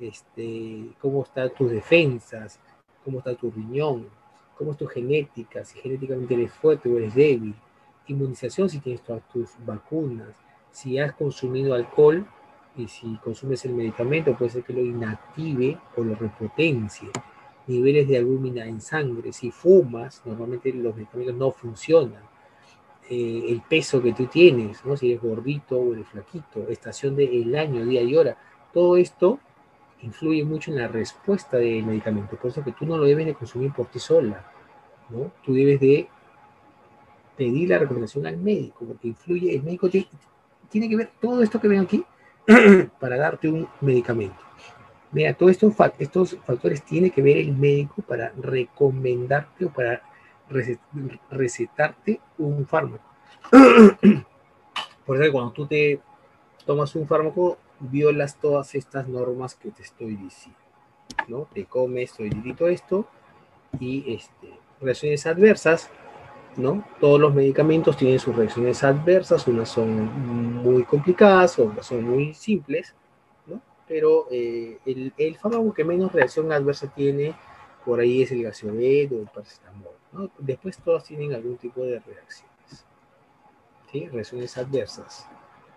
Este, cómo están tus defensas, cómo está tu riñón, cómo es tu genética, si genéticamente eres fuerte o eres débil, inmunización si tienes todas tus vacunas, si has consumido alcohol Y si consumes el medicamento, puede ser que lo inactive o lo repotencie. Niveles de albúmina en sangre. Si fumas, normalmente los medicamentos no funcionan. Eh, el peso que tú tienes, ¿no? Si eres gordito o eres flaquito, estación del año, día y hora. Todo esto influye mucho en la respuesta del medicamento. Por eso que tú no lo debes de consumir por ti sola, ¿no? Tú debes de pedir la recomendación al médico, porque influye, el médico tiene, tiene que ver todo esto que ven aquí para darte un medicamento. Mira, todos estos, estos factores tiene que ver el médico para recomendarte o para recetarte un fármaco. Por eso que cuando tú te tomas un fármaco, violas todas estas normas que te estoy diciendo, ¿no? Te comes, todo esto, y este, reacciones adversas, ¿no? Todos los medicamentos tienen sus reacciones adversas, unas son muy complicadas, otras son muy simples, ¿no? Pero eh, el, el fármaco que menos reacción adversa tiene, por ahí es el Gasiomed o el paracetamol, ¿no? Después todos tienen algún tipo de reacciones, ¿sí? Reacciones adversas.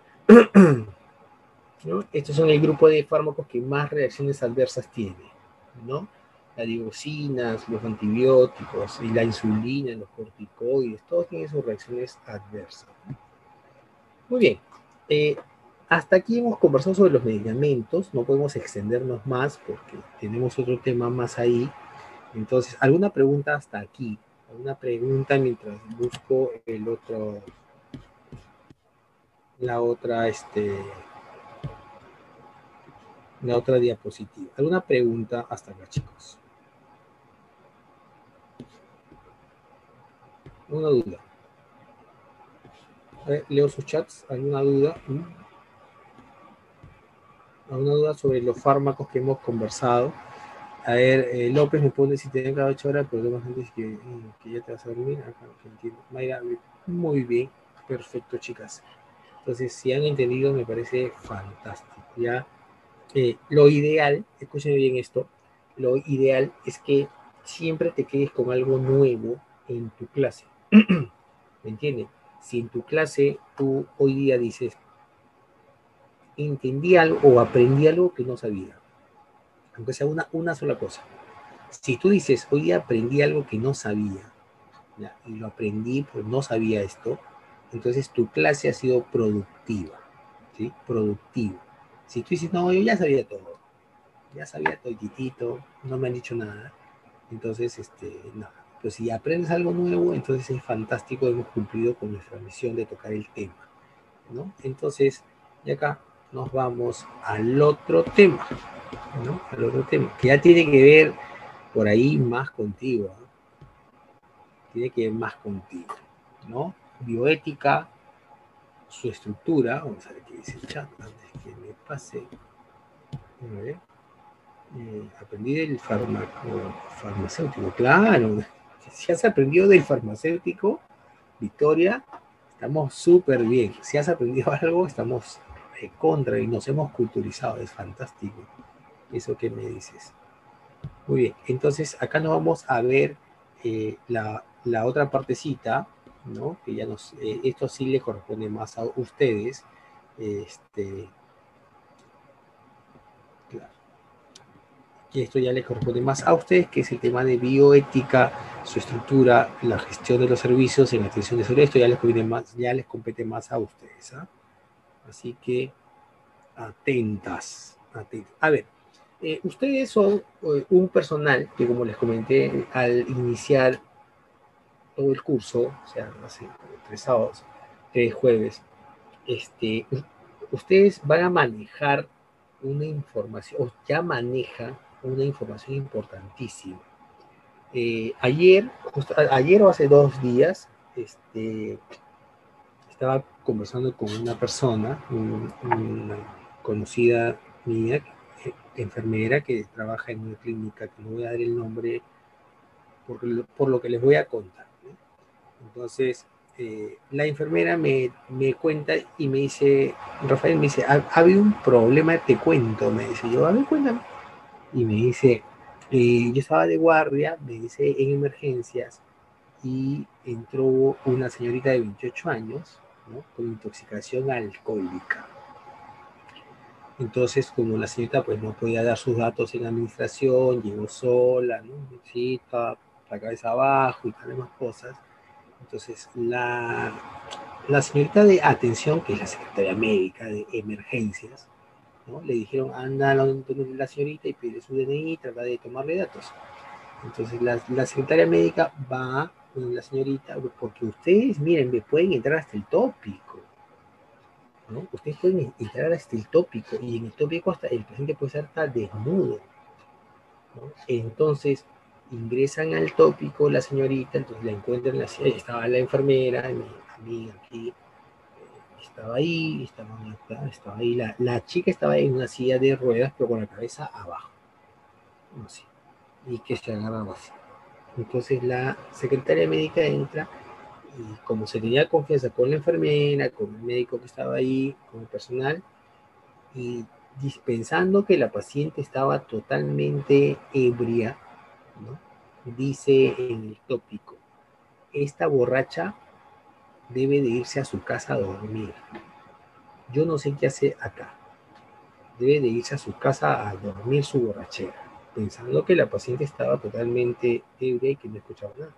¿No? Estos son el grupo de fármacos que más reacciones adversas tiene, ¿no? Las dioxinas, los antibióticos, y la insulina, los corticoides, todos tienen sus reacciones adversas. Muy bien. Eh, hasta aquí hemos conversado sobre los medicamentos. No podemos extendernos más porque tenemos otro tema más ahí. Entonces, ¿alguna pregunta hasta aquí? ¿Alguna pregunta mientras busco el otro, la otra, este... la otra diapositiva? ¿Alguna pregunta hasta acá, chicos? ¿Una duda? A ver, leo sus chats. ¿Alguna duda? ¿Alguna duda sobre los fármacos que hemos conversado? A ver, eh, López me pone si te dan cada ocho horas, pero más antes que, que ya te vas a dormir. Acá, que entiendo. Mayra, muy bien. Perfecto, chicas. Entonces, si han entendido, me parece fantástico. Ya, eh, lo ideal, escúchenme bien esto, lo ideal es que siempre te quedes con algo nuevo en tu clase. ¿Me entiendes? Si en tu clase tú hoy día dices, entendí algo o aprendí algo que no sabía, aunque sea una, una sola cosa. Si tú dices, hoy día aprendí algo que no sabía, ¿ya? Y lo aprendí, pues no sabía esto, entonces tu clase ha sido productiva, ¿sí? Productiva. Si tú dices, no, yo ya sabía todo, ya sabía toditito, no me han dicho nada, entonces, este, nada. Pues si aprendes algo nuevo, entonces es fantástico, hemos cumplido con nuestra misión de tocar el tema, ¿no? Entonces, y acá nos vamos al otro tema, ¿no? Al otro tema, que ya tiene que ver por ahí más contigo, ¿no? Tiene que ver más contigo, ¿no? Bioética, su estructura, vamos a ver qué dice el chat antes que me pase. A ver. Eh, aprendí del fármaco farmacéutico, claro. Si has aprendido del farmacéutico, Victoria, estamos súper bien. Si has aprendido algo, estamos de contra y nos hemos culturizado. Es fantástico eso que me dices. Muy bien, entonces acá nos vamos a ver eh, la, la otra partecita, ¿no? Que ya nos, eh, esto sí le corresponde más a ustedes. Este, claro. Y esto ya les corresponde más a ustedes, que es el tema de bioética, su estructura, la gestión de los servicios en la atención de salud. Esto ya les compete más, ya les compete más a ustedes, ¿eh? Así que atentas, atentas. A ver, eh, ustedes son eh, un personal que, como les comenté al iniciar todo el curso, o sea, hace tres sábados, tres jueves, este, ustedes van a manejar una información, o ya manejan una información importantísima. Eh, ayer, justo, ayer o hace dos días, este, estaba conversando con una persona, un, una conocida mía, eh, enfermera que trabaja en una clínica, que no voy a dar el nombre por, por lo que les voy a contar, ¿no? Entonces, eh, la enfermera me, me cuenta y me dice, Rafael me dice, ha, ha habido un problema, te cuento, me dice, yo, a ver, cuéntame. Y me dice, eh, yo estaba de guardia, me dice, en emergencias, y entró una señorita de veintiocho años, ¿no? Con intoxicación alcohólica. Entonces, como la señorita pues no podía dar sus datos en administración, llegó sola, ¿no? Sí, toda la cabeza abajo y tal, más cosas. Entonces, la, la señorita de atención, que es la secretaria médica de emergencias, ¿no? Le dijeron, anda a la, la señorita y pide su D N I, trata de tomarle datos. Entonces, la, la secretaria médica va con la señorita, porque ustedes, miren, me pueden entrar hasta el tópico, ¿no? Ustedes pueden entrar hasta el tópico, y en el tópico hasta el paciente puede estar desnudo, ¿no? Entonces, ingresan al tópico la señorita, entonces la encuentran, la, estaba la enfermera, mi amiga aquí, estaba ahí, estaba, estaba ahí, la, la chica estaba en una silla de ruedas, pero con la cabeza abajo, así, y que se agarraba así. Entonces la secretaria médica entra y como se tenía confianza con la enfermera, con el médico que estaba ahí, con el personal, y dispensando que la paciente estaba totalmente ebria, ¿no? Dice en el tópico, esta borracha debe de irse a su casa a dormir. Yo no sé qué hace acá. Debe de irse a su casa a dormir su borrachera, pensando que la paciente estaba totalmente ebria y que no escuchaba nada.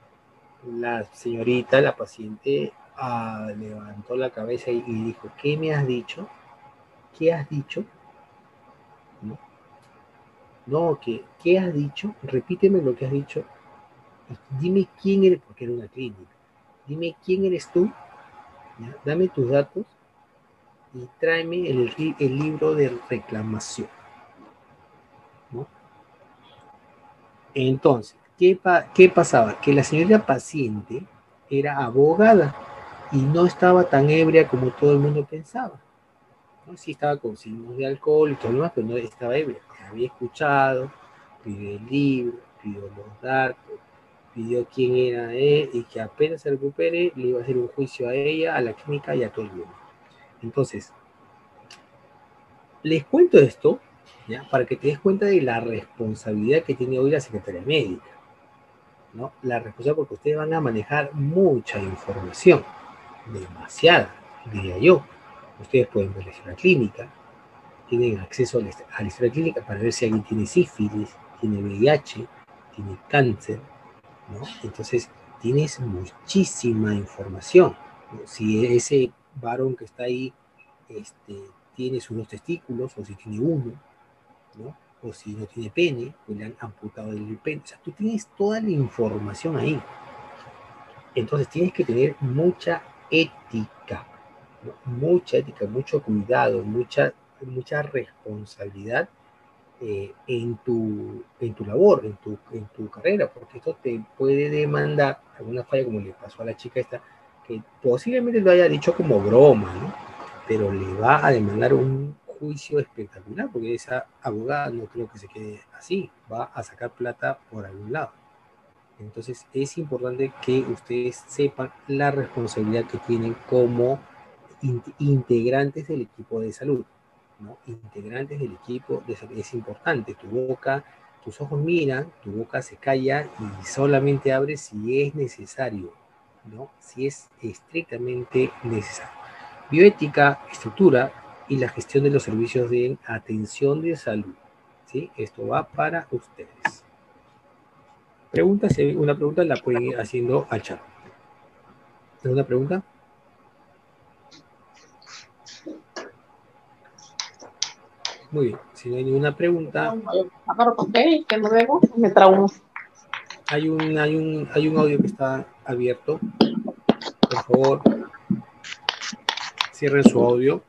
La señorita, la paciente, ah, levantó la cabeza y, y dijo, ¿qué me has dicho? ¿Qué has dicho? No, no ¿qué, ¿qué has dicho? Repíteme lo que has dicho. Dime quién eres, porque era una clínica. Dime quién eres tú, ¿ya? Dame tus datos y tráeme el, el libro de reclamación, ¿no? Entonces, ¿qué, pa ¿qué pasaba? Que la señora paciente era abogada y no estaba tan ebria como todo el mundo pensaba, ¿no? Sí estaba con signos de alcohol y todo lo demás, pero no estaba ebria. Había escuchado, pidió el libro, pidió los datos, pidió quién era él y que apenas se recupere le iba a hacer un juicio a ella, a la clínica y a todo el mundo. Entonces, les cuento esto, ¿ya? Para que te des cuenta de la responsabilidad que tiene hoy la secretaria médica, ¿no? La responsabilidad, porque ustedes van a manejar mucha información, demasiada, diría yo. Ustedes pueden ver la historia clínica, tienen acceso a la, a la historia clínica para ver si alguien tiene sífilis, tiene V I H, tiene cáncer, ¿no? Entonces, tienes muchísima información, ¿no? Si ese varón que está ahí este, tiene sus dos testículos, o si tiene uno, ¿no? O si no tiene pene, pues le han amputado el pene. O sea, tú tienes toda la información ahí. Entonces tienes que tener mucha ética, ¿no? Mucha ética, mucho cuidado, mucha, mucha responsabilidad eh, en, tu, en tu labor, en tu, en tu carrera, porque esto te puede demandar alguna falla, como le pasó a la chica esta, que posiblemente lo haya dicho como broma, ¿no? Pero le va a demandar un juicio espectacular, porque esa abogada no creo que se quede así, va a sacar plata por algún lado. Entonces es importante que ustedes sepan la responsabilidad que tienen como in integrantes del equipo de salud, ¿no? Integrantes del equipo de salud. Es importante, tu boca, tus ojos miran, tu boca se calla y solamente abre si es necesario, ¿no? Si es estrictamente necesario. Bioética, estructura y la gestión de los servicios de atención de salud, ¿sí? Esto va para ustedes. Pregunta, si hay una pregunta la pueden ir haciendo al chat. ¿Alguna pregunta? Muy bien, si no hay ninguna pregunta, me traumo. hay un, hay un, hay un audio que está abierto. Por favor, cierren su audio.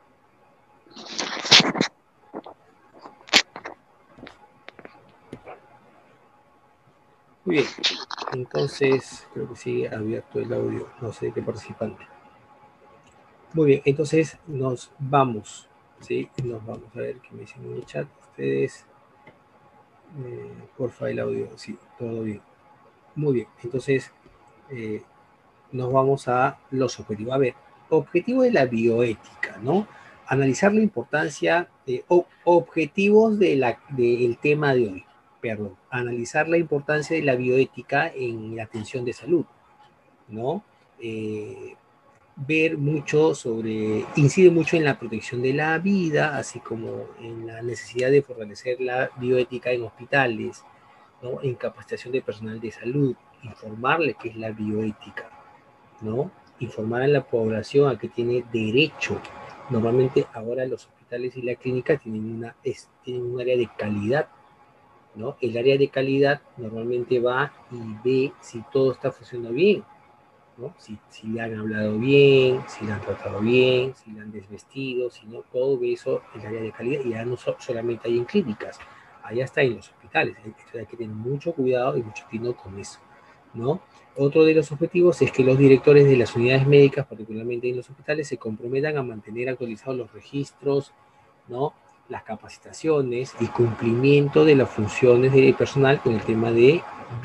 Muy bien, entonces creo que sigue abierto el audio, no sé de qué participante. Muy bien, entonces nos vamos, ¿sí? Nos vamos a ver qué me dicen en el chat. Ustedes, eh, porfa, el audio, sí, todo bien. Muy bien, entonces eh, nos vamos a los objetivos. A ver, objetivo de la bioética, ¿no? Analizar la importancia, de, o, objetivos de la, del tema de hoy, perdón, analizar la importancia de la bioética en la atención de salud, ¿no? Eh, ver mucho sobre, incide mucho en la protección de la vida, así como en la necesidad de fortalecer la bioética en hospitales, ¿no? En capacitación de personal de salud, informarle qué es la bioética, ¿no? Informar a la población a que tiene derecho. Normalmente ahora los hospitales y la clínica tienen, una, es, tienen un área de calidad, ¿no? El área de calidad normalmente va y ve si todo está funcionando bien, ¿no? Si, si le han hablado bien, si le han tratado bien, si le han desvestido, si no, todo eso es el área de calidad y ya no so, solamente hay en clínicas, allá está en los hospitales. Entonces hay que tener mucho cuidado y mucho tino con eso, ¿no? Otro de los objetivos es que los directores de las unidades médicas, particularmente en los hospitales, se comprometan a mantener actualizados los registros, ¿no? Las capacitaciones y cumplimiento de las funciones del personal con el tema de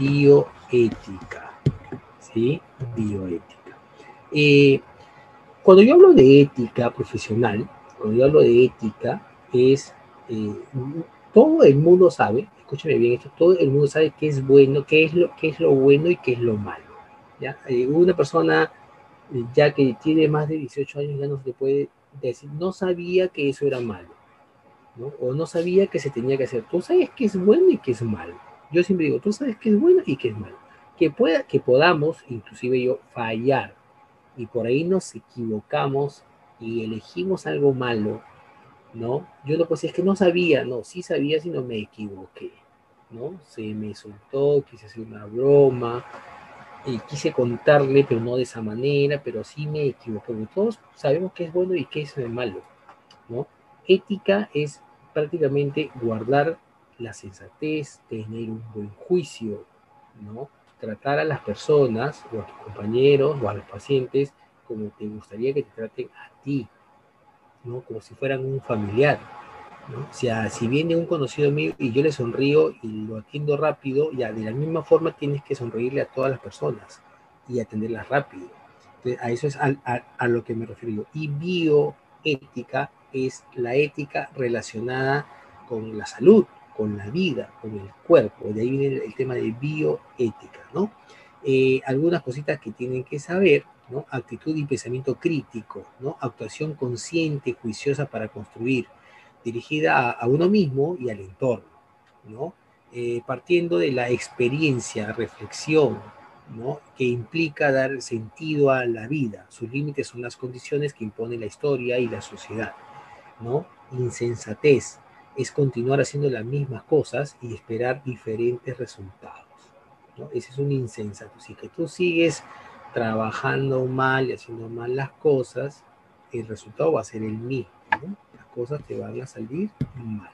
bioética, ¿sí? Bioética. Eh, cuando yo hablo de ética profesional, cuando yo hablo de ética, es eh, todo el mundo sabe, escúchame bien esto, todo el mundo sabe qué es bueno, qué es lo, qué es lo bueno y qué es lo malo. ¿Ya? Eh, una persona eh, ya que tiene más de dieciocho años ya no se le puede decir, no sabía que eso era malo, ¿no? O no sabía que se tenía que hacer. Tú sabes qué es bueno y qué es malo. Yo siempre digo, tú sabes qué es bueno y qué es malo. Que, pueda, que podamos, inclusive yo, fallar y por ahí nos equivocamos y elegimos algo malo, ¿no? Yo no puedo decir, es que no sabía, no, sí sabía, sino me equivoqué, ¿no? Se me soltó, quise hacer una broma, y quise contarle, pero no de esa manera, pero sí me equivoqué. Todos sabemos qué es bueno y qué es malo, ¿no? Ética es prácticamente guardar la sensatez, tener un buen juicio, ¿no? Tratar a las personas o a tus compañeros o a los pacientes como te gustaría que te traten a ti, ¿no? Como si fueran un familiar, ¿no? O sea, si viene un conocido mío y yo le sonrío y lo atiendo rápido, ya de la misma forma tienes que sonreírle a todas las personas y atenderlas rápido. Entonces, a eso es a, a, a lo que me refiero. Y bioética es la ética relacionada con la salud, con la vida, con el cuerpo. De ahí viene el, el tema de bioética, ¿no? Eh, algunas cositas que tienen que saber, ¿no? Actitud y pensamiento crítico, ¿no? Actuación consciente, juiciosa para construir, dirigida a, a uno mismo y al entorno, ¿no? Eh, partiendo de la experiencia, reflexión, ¿no? Que implica dar sentido a la vida. Sus límites son las condiciones que impone la historia y la sociedad, ¿no? Insensatez es continuar haciendo las mismas cosas y esperar diferentes resultados, ¿no? Ese es un insensato. Si que tú sigues trabajando mal y haciendo mal las cosas, el resultado va a ser el mismo, ¿no? Las cosas te van a salir mal,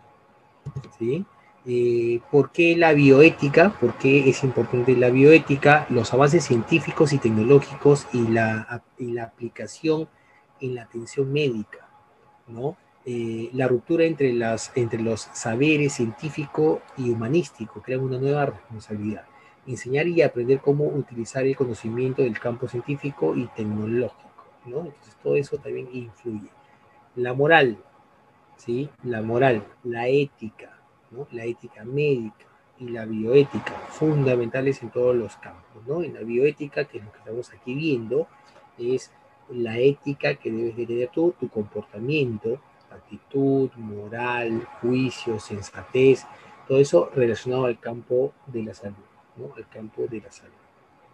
¿sí? Eh, ¿Por qué la bioética? ¿Por qué es importante la bioética? Los avances científicos y tecnológicos y la, y la aplicación en la atención médica, ¿no? Eh, la ruptura entre, las, entre los saberes científico y humanístico crea una nueva responsabilidad. Enseñar y aprender cómo utilizar el conocimiento del campo científico y tecnológico, ¿no? Entonces todo eso también influye. La moral, ¿sí? La moral, la ética, ¿no? La ética médica y la bioética, fundamentales en todos los campos, ¿no? En la bioética, que es lo que estamos aquí viendo, es la ética que debes de tener tú, tu comportamiento, actitud, moral, juicio, sensatez, todo eso relacionado al campo de la salud, ¿no? Al campo de la salud.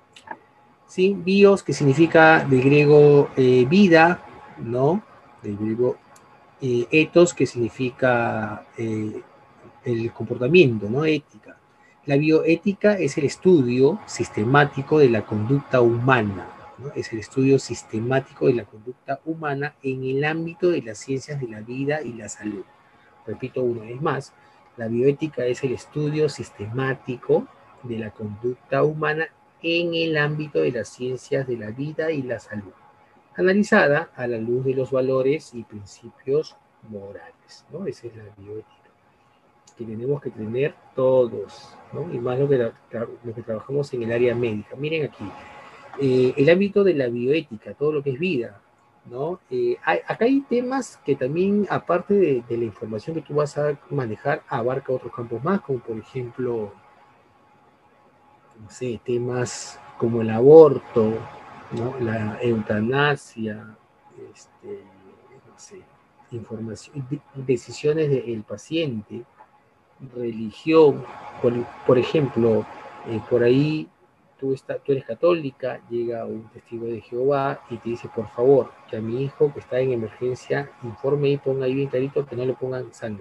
Sí, bios, que significa del griego eh, vida, ¿no? Del griego eh, ethos, que significa eh, el comportamiento, ¿no? Ética. La bioética es el estudio sistemático de la conducta humana, ¿no? Es el estudio sistemático de la conducta humana en el ámbito de las ciencias de la vida y la salud. Repito una vez más, la bioética es el estudio sistemático de la conducta humana en el ámbito de las ciencias de la vida y la salud, analizada a la luz de los valores y principios morales, ¿no? Esa es la bioética que tenemos que tener todos, ¿no? Y más lo que, lo que trabajamos en el área médica. Miren aquí, eh, el ámbito de la bioética, todo lo que es vida, ¿no? Eh, hay, acá hay temas que también, aparte de, de la información que tú vas a manejar, abarca otros campos más, como por ejemplo, no sé, temas como el aborto, ¿no? La eutanasia, este, no sé, información, de- decisiones del paciente, religión, por, por ejemplo, eh, por ahí tú, está, tú eres católica, llega un testigo de Jehová y te dice, por favor, que a mi hijo que está en emergencia, informe y ponga ahí bien clarito que no le pongan sangre,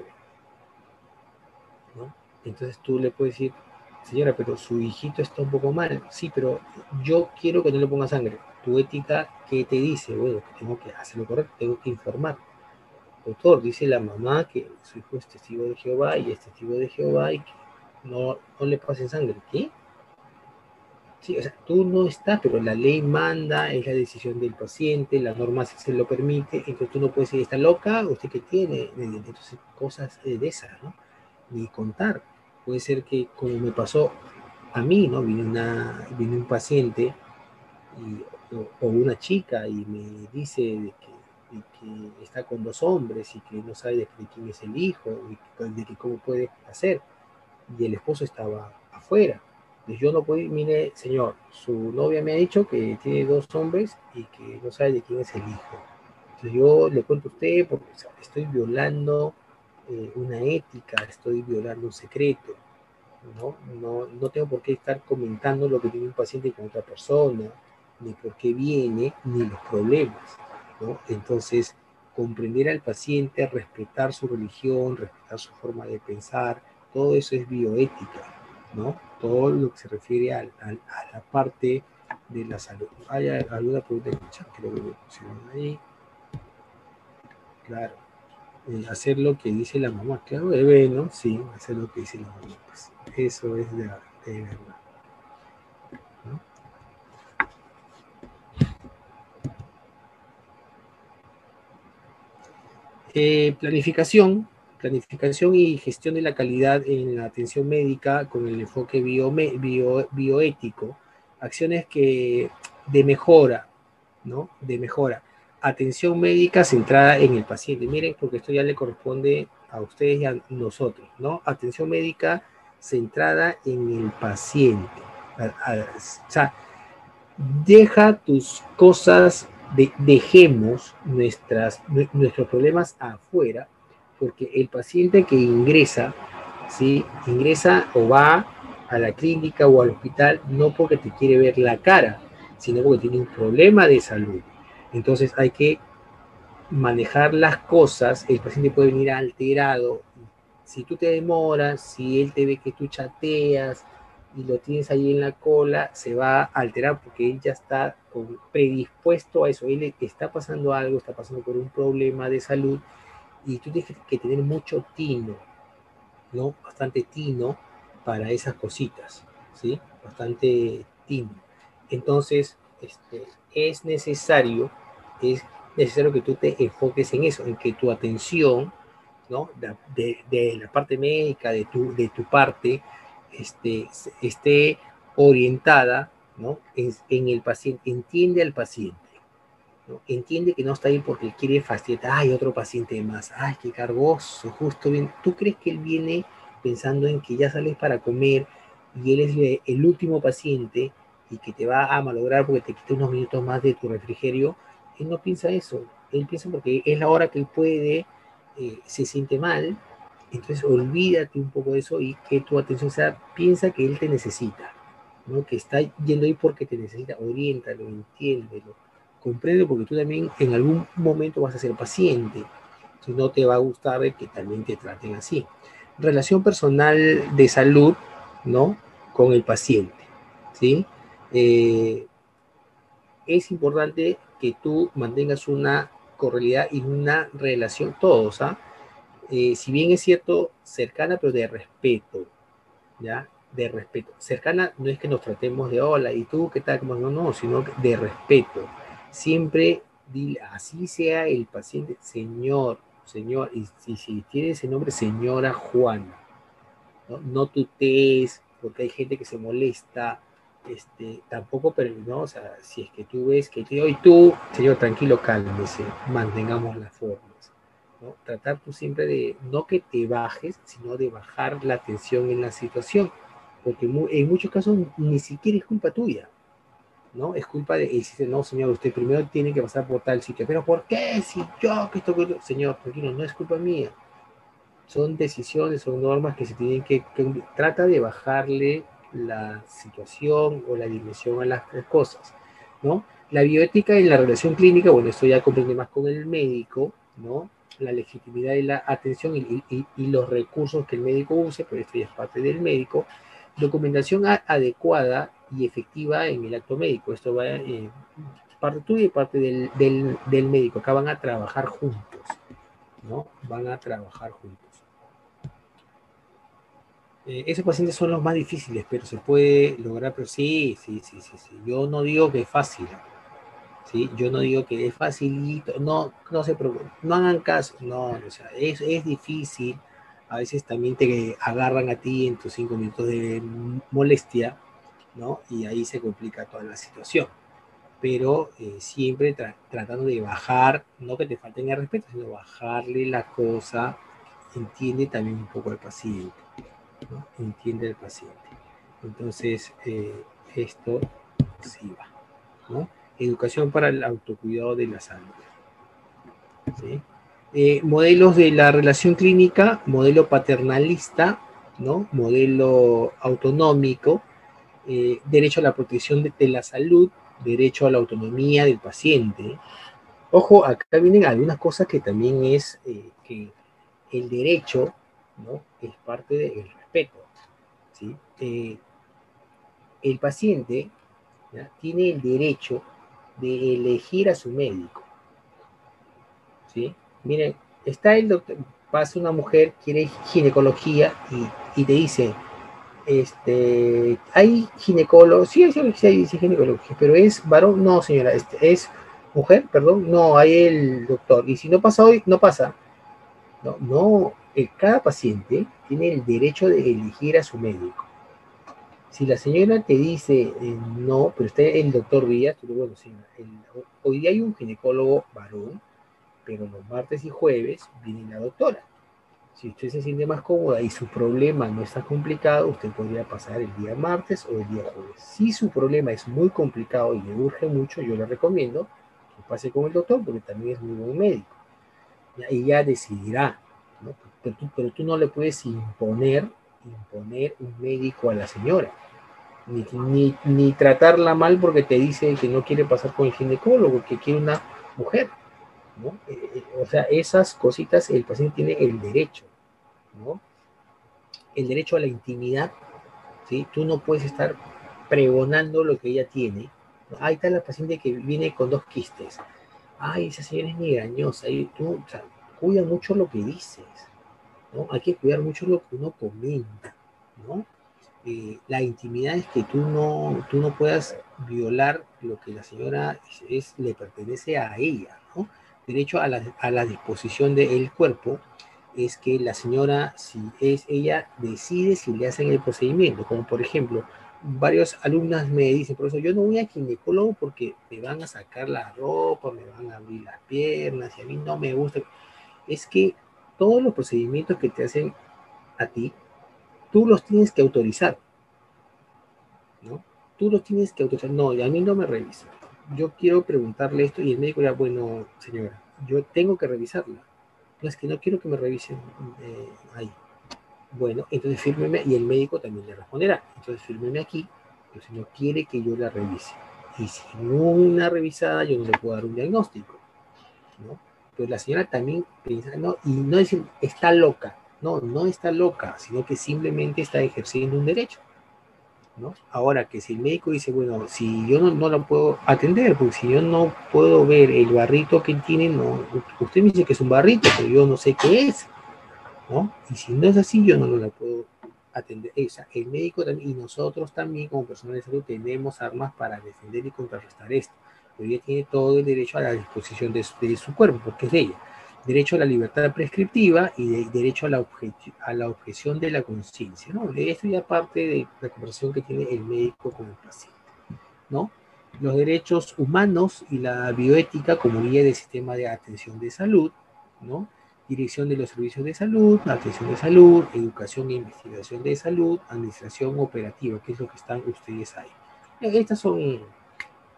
¿no? Entonces tú le puedes decir, señora, pero su hijito está un poco mal, sí, pero yo quiero que no le ponga sangre. Tu ética, ¿qué te dice? Bueno, que tengo que hacer lo correcto, tengo que informar. Doctor, dice la mamá que su hijo es testigo de Jehová y es testigo de Jehová y que no, no le pasen sangre. ¿Qué? Sí, o sea, tú no estás, pero la ley manda, es la decisión del paciente, la norma se lo permite, entonces tú no puedes decir, ¿está loca? ¿Usted qué tiene? Entonces, cosas de esas, ¿no? Ni contar. Puede ser que, como me pasó a mí, ¿no? Viene, una, viene un paciente y, o, o, una chica y me dice de que, de que está con dos hombres y que no sabe de, de quién es el hijo, de, de que cómo puede hacer. Y el esposo estaba afuera. Entonces yo no puedo, mire, señor, su novia me ha dicho que tiene dos hombres y que no sabe de quién es el hijo. Entonces yo le cuento a usted porque o sea, estoy violando eh, una ética, estoy violando un secreto. ¿no? No, no tengo por qué estar comentando lo que tiene un paciente con otra persona, ni por qué viene, ni los problemas, ¿no? Entonces, comprender al paciente, respetar su religión, respetar su forma de pensar, todo eso es bioética, ¿no? Todo lo que se refiere a, a, a la parte de la salud. ¿Hay alguna pregunta en el chat? Creo que me pusieron ahí. Claro. Eh, hacer lo que dice la mamá. Claro, bebé, ¿no? Sí, hacer lo que dice la mamá. Pues eso es de, de verdad. ¿no? Eh, planificación, planificación y gestión de la calidad en la atención médica con el enfoque bio, bio, bioético. Acciones que de mejora, ¿no? De mejora. Atención médica centrada en el paciente. Miren, porque esto ya le corresponde a ustedes y a nosotros, ¿no? Atención médica centrada en el paciente. O sea, deja tus cosas, de, dejemos nuestras, nuestros problemas afuera, porque el paciente que ingresa, ¿sí? Ingresa o va a la clínica o al hospital no porque te quiere ver la cara, sino porque tiene un problema de salud. Entonces hay que manejar las cosas, el paciente puede venir alterado. Si tú te demoras, si él te ve que tú chateas y lo tienes ahí en la cola, se va a alterar porque él ya está predispuesto a eso. Él está pasando algo, está pasando por un problema de salud y tú tienes que tener mucho tino, ¿no? Bastante tino para esas cositas, ¿sí? Bastante tino. Entonces, este, es necesario, es necesario que tú te enfoques en eso, en que tu atención, ¿no? De, de, de la parte médica, de tu, de tu parte, este, esté orientada, ¿no? En, en el paciente, entiende al paciente, ¿no? Entiende que no está ahí porque quiere fastidiar, ay, otro paciente más, ay, qué cargoso, justo bien. ¿Tú crees que él viene pensando en que ya sales para comer y él es el último paciente y que te va a malograr porque te quita unos minutos más de tu refrigerio? Él no piensa eso, él piensa porque es la hora que él puede, eh, se siente mal, entonces olvídate un poco de eso y que tu atención sea, piensa que él te necesita, ¿no? Que está yendo ahí porque te necesita, oriéntalo, entiéndelo, comprende, porque tú también en algún momento vas a ser paciente, si no te va a gustar que también te traten así. Relación personal de salud, ¿no? Con el paciente, ¿sí? Eh, es importante que tú mantengas una cordialidad y una relación, todos, ¿ah? Eh, si bien es cierto, cercana, pero de respeto, ¿ya? De respeto. Cercana no es que nos tratemos de hola, ¿y tú qué tal? No, no, sino de respeto. Siempre dile, así sea el paciente, señor, señor, y si, si tiene ese nombre, señora Juana, ¿no? No tutees, porque hay gente que se molesta, este, tampoco, pero no, o sea, si es que tú ves que te y tú, señor, tranquilo, cálmese, mantengamos las formas, ¿no? Tratar tú siempre de, no que te bajes, sino de bajar la tensión en la situación, porque en muchos casos ni siquiera es culpa tuya, ¿no? Es culpa de, y dice, no, señor, usted primero tiene que pasar por tal sitio. ¿Pero por qué? Si yo, que esto, que... Señor, tranquilo, no es culpa mía. Son decisiones, son normas que se tienen que, que trata de bajarle la situación o la dimensión a las cosas, ¿no? La bioética en la relación clínica, bueno, esto ya comprende más con el médico, ¿no? La legitimidad de la atención y, y, y los recursos que el médico use, pero esto ya es parte del médico. Documentación a, adecuada y efectiva en el acto médico. Esto va eh, parte tuya y parte del, del, del médico. Acá van a trabajar juntos, ¿no? Van a trabajar juntos. Eh, esos pacientes son los más difíciles, pero se puede lograr, pero sí, sí, sí, sí, sí. Yo no digo que es fácil, ¿sí? Yo no digo que es facilito, no, no se preocupen, no hagan caso, no, o sea, es, es difícil, a veces también te agarran a ti en tus cinco minutos de molestia, ¿no? Y ahí se complica toda la situación, pero eh, siempre tra tratando de bajar, no que te falten el respeto, sino bajarle la cosa, entiende también un poco al paciente, ¿no? Entiende al paciente. Entonces, eh, esto sí va, ¿no? Educación para el autocuidado de la salud, ¿sí? Eh, modelos de la relación clínica, modelo paternalista, ¿no? Modelo autonómico, eh, derecho a la protección de, de la salud, derecho a la autonomía del paciente. Ojo, acá vienen algunas cosas que también es eh, que el derecho, ¿no? Es parte del respeto, ¿sí? Eh, el paciente, ¿ya? Tiene el derecho de elegir a su médico, ¿sí? Miren, está el doctor, pasa una mujer, quiere ginecología y, y te dice, este, hay ginecólogos, sí, sí, sí, hay sí, ginecología, pero es varón, no señora, este, es mujer, perdón, no, hay el doctor, y si no pasa hoy, no pasa, no, no, eh, cada paciente tiene el derecho de elegir a su médico. Si la señora te dice eh, no, pero está el doctor Díaz, tú, bueno, señora, el, hoy día hay un ginecólogo varón, pero los martes y jueves viene la doctora. Si usted se siente más cómoda y su problema no está complicado, usted podría pasar el día martes o el día jueves. Si su problema es muy complicado y le urge mucho, yo le recomiendo que pase con el doctor, porque también es muy buen médico. Y ella decidirá, ¿no? Pero, tú, pero tú no le puedes imponer, imponer un médico a la señora. Ni, ni, ni tratarla mal porque te dice que no quiere pasar con el ginecólogo, que quiere una mujer, ¿no? Eh, eh, o sea, esas cositas el paciente tiene el derecho, ¿no? El derecho a la intimidad, ¿sí? Tú no puedes estar pregonando lo que ella tiene. Ahí está la paciente que viene con dos quistes. Ay, esa señora es migrañosa. Y tú, o sea, cuida mucho lo que dices, ¿no? Hay que cuidar mucho lo que uno comenta, ¿no? Eh, la intimidad es que tú no, tú no puedas violar lo que la señora es, es, le pertenece a ella, ¿no? Derecho a la, a la disposición del cuerpo es que la señora, si es ella, decide si le hacen el procedimiento, como por ejemplo, varios alumnas me dicen, profesor, yo no voy a ginecólogo porque me van a sacar la ropa, me van a abrir las piernas y a mí no me gusta. Es que todos los procedimientos que te hacen a ti, tú los tienes que autorizar, ¿no? Tú los tienes que autorizar. No, y a mí no me revisa. Yo quiero preguntarle esto y el médico ya, bueno, señora, yo tengo que revisarla. No, es que no quiero que me revisen eh, ahí. Bueno, entonces fírmeme y el médico también le responderá. Entonces fírmeme aquí, pero si no quiere que yo la revise. Y sin una revisada yo no le puedo dar un diagnóstico, ¿no? Pues la señora también piensa, no, y no decir, está loca. No, no está loca, sino que simplemente está ejerciendo un derecho, ¿no? Ahora que si el médico dice, bueno, si yo no, no la puedo atender, porque si yo no puedo ver el barrito que tiene, no, usted me dice que es un barrito, pero yo no sé qué es, ¿no? Y si no es así, yo no, no la puedo atender. O sea, el médico también, y nosotros también como personal de salud tenemos armas para defender y contrarrestar esto. Pero ella tiene todo el derecho a la disposición de su, de su cuerpo, porque es de ella. Derecho a la libertad prescriptiva y de, derecho a la, a la objeción de la conciencia, ¿no? Esto ya parte de la conversación que tiene el médico con el paciente, ¿no? Los derechos humanos y la bioética como guía del sistema de atención de salud, ¿no? Dirección de los servicios de salud, atención de salud, educación e investigación de salud, administración operativa, que es lo que están ustedes ahí. Estas son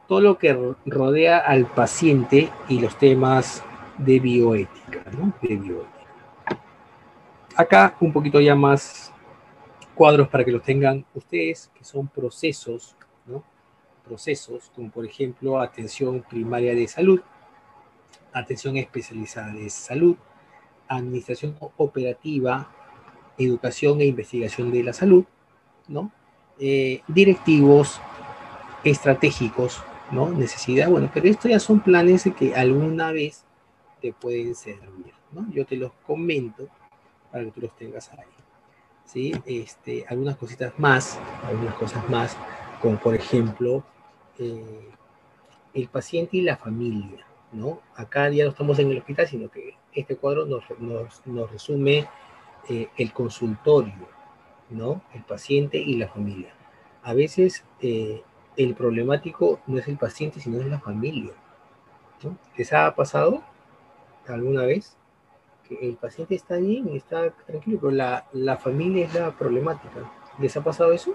todo lo que rodea al paciente y los temas de bioética, ¿no? De bioética. Acá un poquito ya más cuadros para que los tengan ustedes, que son procesos, ¿no? Procesos, como por ejemplo atención primaria de salud, atención especializada de salud, administración operativa, educación e investigación de la salud, ¿no? Eh, directivos, estratégicos, ¿no? Necesidad, bueno, pero esto ya son planes que alguna vez te pueden servir, ¿no? Yo te los comento para que tú los tengas ahí, ¿sí? Este, algunas cositas más, algunas cosas más, como por ejemplo, eh, el paciente y la familia, ¿no? Acá ya no estamos en el hospital, sino que este cuadro nos, nos, nos resume eh, el consultorio, ¿no? El paciente y la familia. A veces eh, el problemático no es el paciente, sino es la familia, ¿no? ¿Les ha pasado alguna vez que el paciente está bien, está tranquilo, pero la, la familia es la problemática? ¿Les ha pasado eso?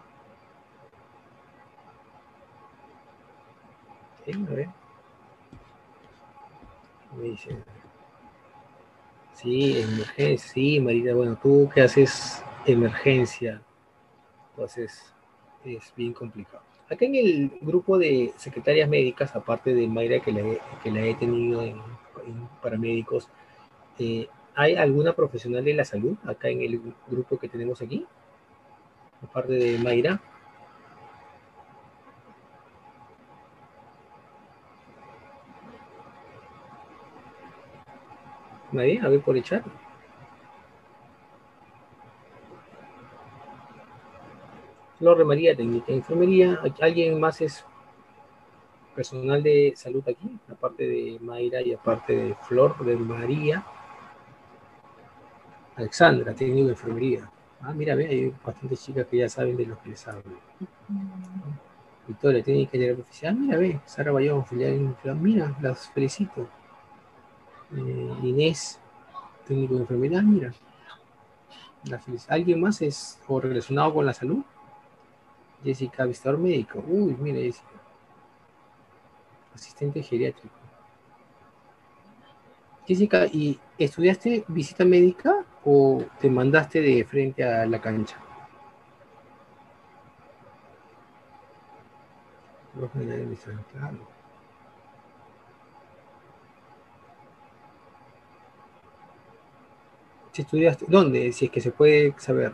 Sí, a ver. Me dicen. Sí, emergencia, sí, Marita, bueno, tú que haces emergencia, entonces es bien complicado. Acá en el grupo de secretarias médicas, aparte de Mayra que la he, que la he tenido en, en paramédicos, eh, ¿hay alguna profesional de la salud acá en el grupo que tenemos aquí? Aparte de Mayra. ¿Nadie? A ver por el chat. Flor de María, técnica de enfermería. ¿Alguien más es personal de salud aquí? Aparte de Mayra y aparte de Flor de María. Alexandra, técnico de enfermería. Ah, mira, ve, hay bastantes chicas que ya saben de lo que les hablo. Victoria, técnica de oficial. Ah, mira, ve, Sara Bayón, filial en mira, las felicito. Eh, Inés, técnico de enfermería. Ah, mira, la felicito. ¿Alguien más es o relacionado con la salud? Jessica, visitador médico. Uy, mira, Jessica. Asistente geriátrico. Jessica, ¿y estudiaste visita médica o te mandaste de frente a la cancha? Claro. Si estudiaste, ¿dónde? Si es que se puede saber.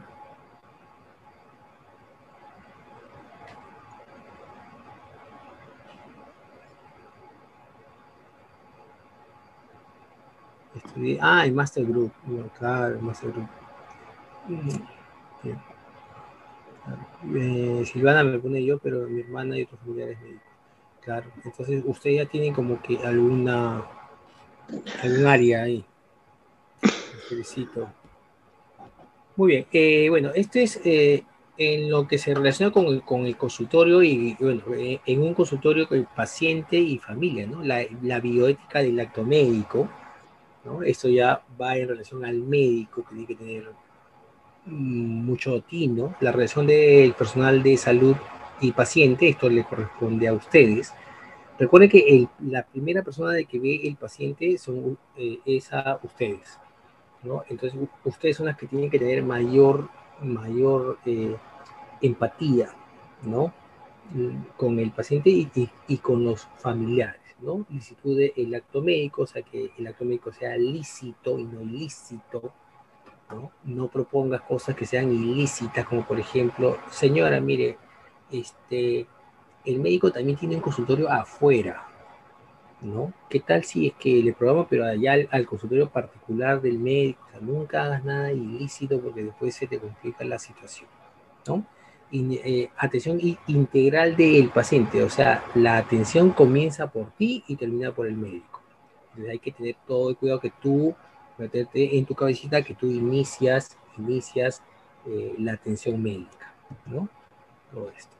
Estudié, ah, el Master Group. No, claro, el Master Group. Bien. Claro. Eh, Silvana me pone yo, pero mi hermana y otros familiares médicos. Claro, entonces usted ya tiene como que alguna, algún área ahí. Los felicito. Muy bien, eh, bueno, esto es eh, en lo que se relaciona con el, con el consultorio y, bueno, eh, en un consultorio con el paciente y familia, ¿no? La, la bioética del acto médico, ¿no? Esto ya va en relación al médico, que tiene que tener mm, mucho tino. La relación del personal de salud y paciente, esto le corresponde a ustedes. Recuerden que el, la primera persona de que ve el paciente son, eh, es a ustedes, ¿no? Entonces, ustedes son las que tienen que tener mayor, mayor eh, empatía, ¿no? Con el paciente y, y, y, con los familiares, ¿no? Licitud del acto médico, o sea, que el acto médico sea lícito y no ilícito, ¿no? No propongas cosas que sean ilícitas, como por ejemplo, señora, mire, este, el médico también tiene un consultorio afuera, ¿no? ¿Qué tal si es que le probamos, pero allá al, al consultorio particular del médico? O sea, nunca hagas nada ilícito porque después se te complica la situación, ¿no? Y, eh, atención integral del paciente, o sea, la atención comienza por ti y termina por el médico. Entonces hay que tener todo el cuidado que tú, meterte en tu cabecita que tú inicias, inicias eh, la atención médica, ¿no? Todo esto.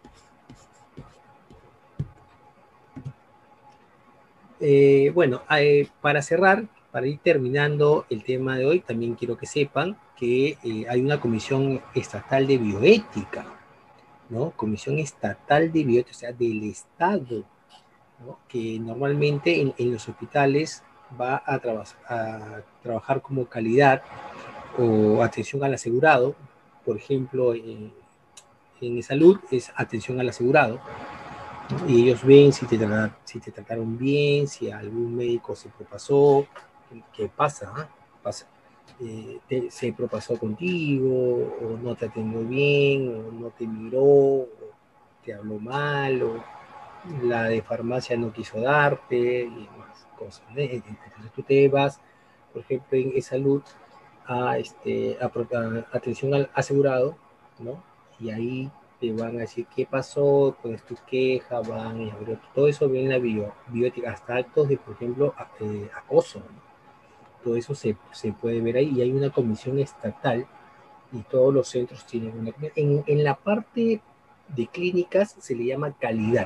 Eh, bueno, eh, para cerrar, para ir terminando el tema de hoy, también quiero que sepan que eh, hay una comisión estatal de bioética, ¿no? Comisión estatal de bioética, o sea, del Estado, ¿no? Que normalmente en, en los hospitales va a, traba a trabajar como calidad o atención al asegurado. Por ejemplo, eh, en salud es atención al asegurado, ¿no? Y ellos ven si te, trataron, si te trataron bien, si algún médico se propasó, ¿qué pasa? ¿eh? Pasa. Eh, te, se propasó contigo, o no te atendió bien, o no te miró, o te habló mal, o la de farmacia no quiso darte, y más cosas, ¿no? Entonces tú te vas, por ejemplo, en salud, a, este, a, a atención al asegurado, ¿no? Y ahí te van a decir qué pasó, pones tu queja, van y todo eso viene en la bio, bioética, hasta actos de, por ejemplo, a, eh, acoso, ¿no? Todo eso se, se, puede ver ahí, y hay una comisión estatal, y todos los centros tienen una en, en la parte de clínicas se le llama calidad,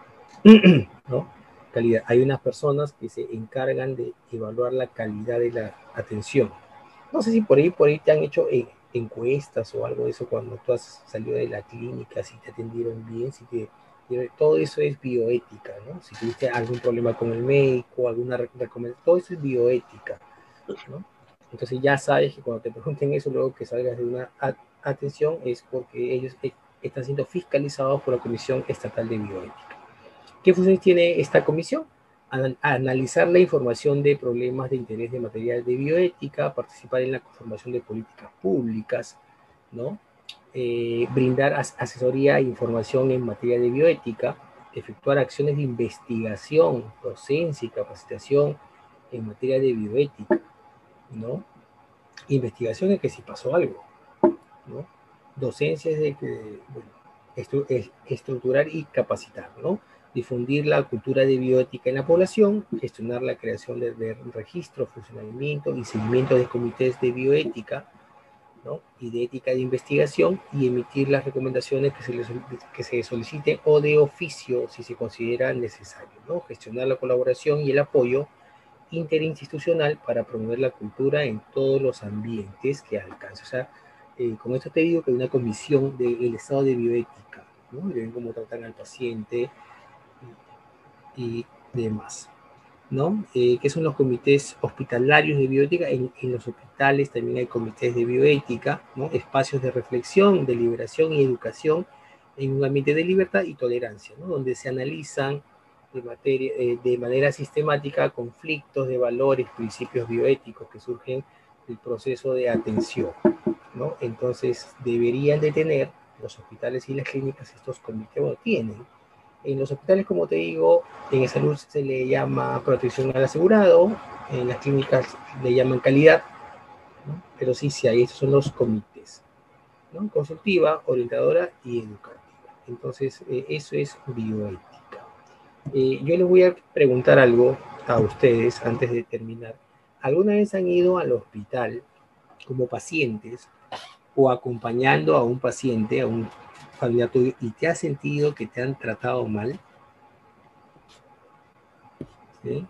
¿no? Calidad. Hay unas personas que se encargan de evaluar la calidad de la atención. No sé si por ahí, por ahí te han hecho eh, encuestas o algo de eso cuando tú has salido de la clínica, si te atendieron bien, si te, todo eso es bioética, ¿no? Si tuviste algún problema con el médico, alguna recomendación, todo eso es bioética, ¿no? Entonces ya sabes que cuando te pregunten eso, luego que salgas de una atención, es porque ellos están siendo fiscalizados por la Comisión Estatal de Bioética. ¿Qué funciones tiene esta comisión? Anal analizar la información de problemas de interés de material de bioética, participar en la conformación de políticas públicas, ¿no? Eh, brindar as asesoría e información en materia de bioética, efectuar acciones de investigación, docencia y capacitación en materia de bioética, ¿no? Investigación es que si pasó algo, ¿no? Docencia es de que, bueno, estru es estructurar y capacitar, ¿no? Difundir la cultura de bioética en la población, gestionar la creación de, de registro, funcionamiento y seguimiento de comités de bioética, ¿no? Y de ética de investigación, y emitir las recomendaciones que se, les, que se soliciten o de oficio si se considera necesario, ¿no? Gestionar la colaboración y el apoyo interinstitucional para promover la cultura en todos los ambientes que alcance. O sea, eh, con esto te digo que hay una comisión del estado de bioética, ¿no? De ven cómo tratan al paciente y, y demás, ¿no? Eh, ¿Qué son los comités hospitalarios de bioética? En, en los hospitales también hay comités de bioética, ¿no? Espacios de reflexión, deliberación y educación en un ambiente de libertad y tolerancia, ¿no? Donde se analizan de, materia, eh, de manera sistemática conflictos de valores, principios bioéticos que surgen del proceso de atención, ¿no? Entonces deberían de tener los hospitales y las clínicas estos comités, bueno, tienen. En los hospitales, como te digo, en salud se le llama protección al asegurado, en las clínicas le llaman calidad, ¿no? Pero sí, sí hay, estos son los comités, ¿no? Consultiva, orientadora y educativa. Entonces, eh, eso es bioética. Eh, yo les voy a preguntar algo a ustedes antes de terminar. ¿Alguna vez han ido al hospital como pacientes o acompañando a un paciente, a un familiar tuyo, y te has sentido que te han tratado mal? ¿Sí?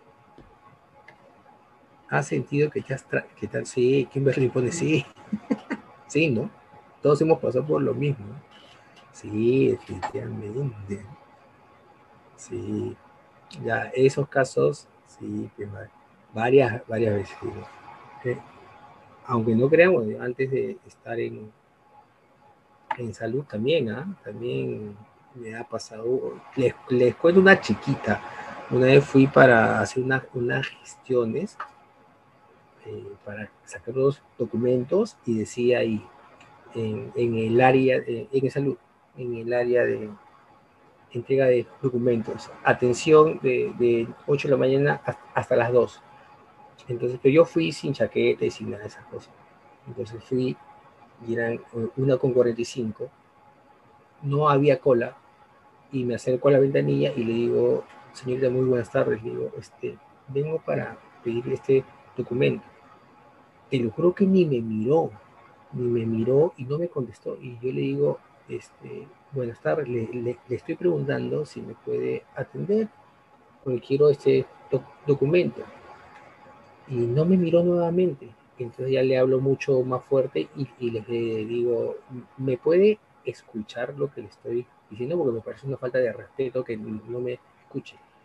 ¿Has sentido que te has que tal? Sí, Kimberly pone sí. Sí, ¿no? Todos hemos pasado por lo mismo. Sí, definitivamente. Sí. Ya, esos casos, sí, varias, varias veces. ¿Sí? Aunque no creamos, antes de estar en, en salud también, ¿ah? ¿eh? También me ha pasado. Les, les cuento una chiquita. Una vez fui para hacer una, unas gestiones eh, para sacar los documentos, y decía ahí, en, en el área, eh, en salud, en el área de entrega de documentos, atención de, de ocho de la mañana hasta las dos. Entonces, pero yo fui sin chaqueta y sin nada de esas cosas. Entonces fui, y eran una con cuarenta y cinco, no había cola, y me acerco a la ventanilla y le digo, señorita, muy buenas tardes, le digo, este, vengo para pedir este documento. Te lo juro que ni me miró, ni me miró y no me contestó. Y yo le digo, este, buenas tardes, le, le, le estoy preguntando si me puede atender, porque quiero este doc documento. Y no me miró nuevamente. Entonces ya le hablo mucho más fuerte, y, y le, le digo, ¿me puede escuchar lo que le estoy diciendo? Porque me parece una falta de respeto que no me escuche.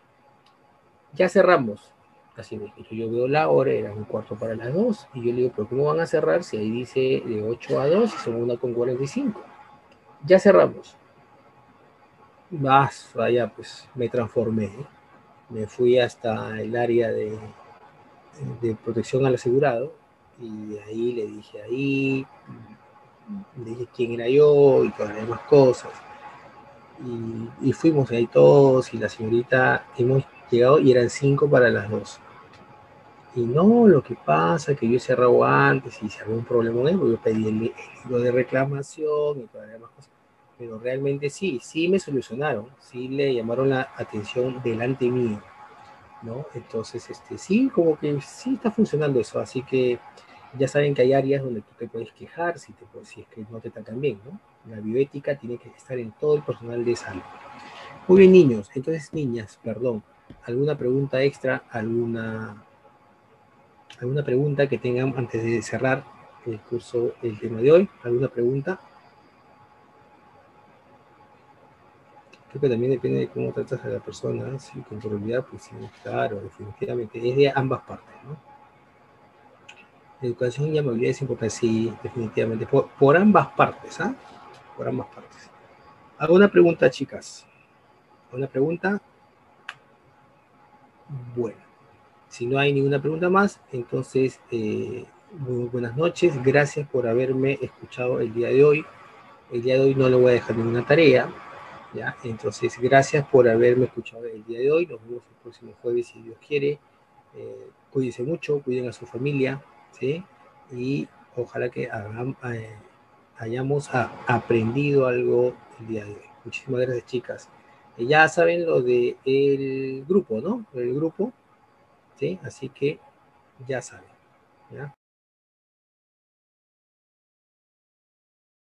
ya cerramos. Así me dijo, yo veo la hora, era un cuarto para las dos, y yo le digo, pero ¿cómo van a cerrar si ahí dice de ocho a dos y son una con cuarenta y cinco? Ya cerramos. Más, vaya, pues me transformé. ¿eh? Me fui hasta el área de, de protección al asegurado, y ahí le dije ahí, le dije quién era yo y todas las demás cosas. Y, y fuimos ahí todos, y la señorita, hemos llegado y eran cinco para las dos. Y no, lo que pasa es que yo he cerrado antes y se armó un problema con él, porque yo pedí el, el libro de reclamación y todas las demás cosas. Pero realmente sí, sí me solucionaron, sí le llamaron la atención delante mío, ¿no? Entonces, este, sí, como que sí está funcionando eso, así que ya saben que hay áreas donde tú te puedes quejar si, te, si es que no te tratan bien, ¿no? La bioética tiene que estar en todo el personal de salud. Muy bien, niños, entonces, niñas, perdón, ¿alguna pregunta extra, alguna ¿Alguna pregunta que tengan antes de cerrar el curso, el tema de hoy? ¿Alguna pregunta? Creo que también depende de cómo tratas a la persona. Si con probabilidad, pues sí, claro, definitivamente. Es de ambas partes, ¿no? Educación y amabilidad es importante, sí, definitivamente. Por, por ambas partes, ¿ah? ¿eh? Por ambas partes. ¿Alguna pregunta, chicas? ¿Alguna pregunta? Bueno, si no hay ninguna pregunta más, entonces, eh, muy buenas noches. Gracias por haberme escuchado el día de hoy. El día de hoy no le voy a dejar ninguna tarea, ¿ya? Entonces, gracias por haberme escuchado el día de hoy. Nos vemos el próximo jueves, si Dios quiere. Eh, cuídense mucho, cuiden a su familia, ¿sí? Y ojalá que hagam, eh, hayamos a, aprendido algo el día de hoy. Muchísimas gracias, chicas. Eh, ya saben lo del grupo, ¿no? El grupo, ¿sí? Así que ya saben, ¿ya?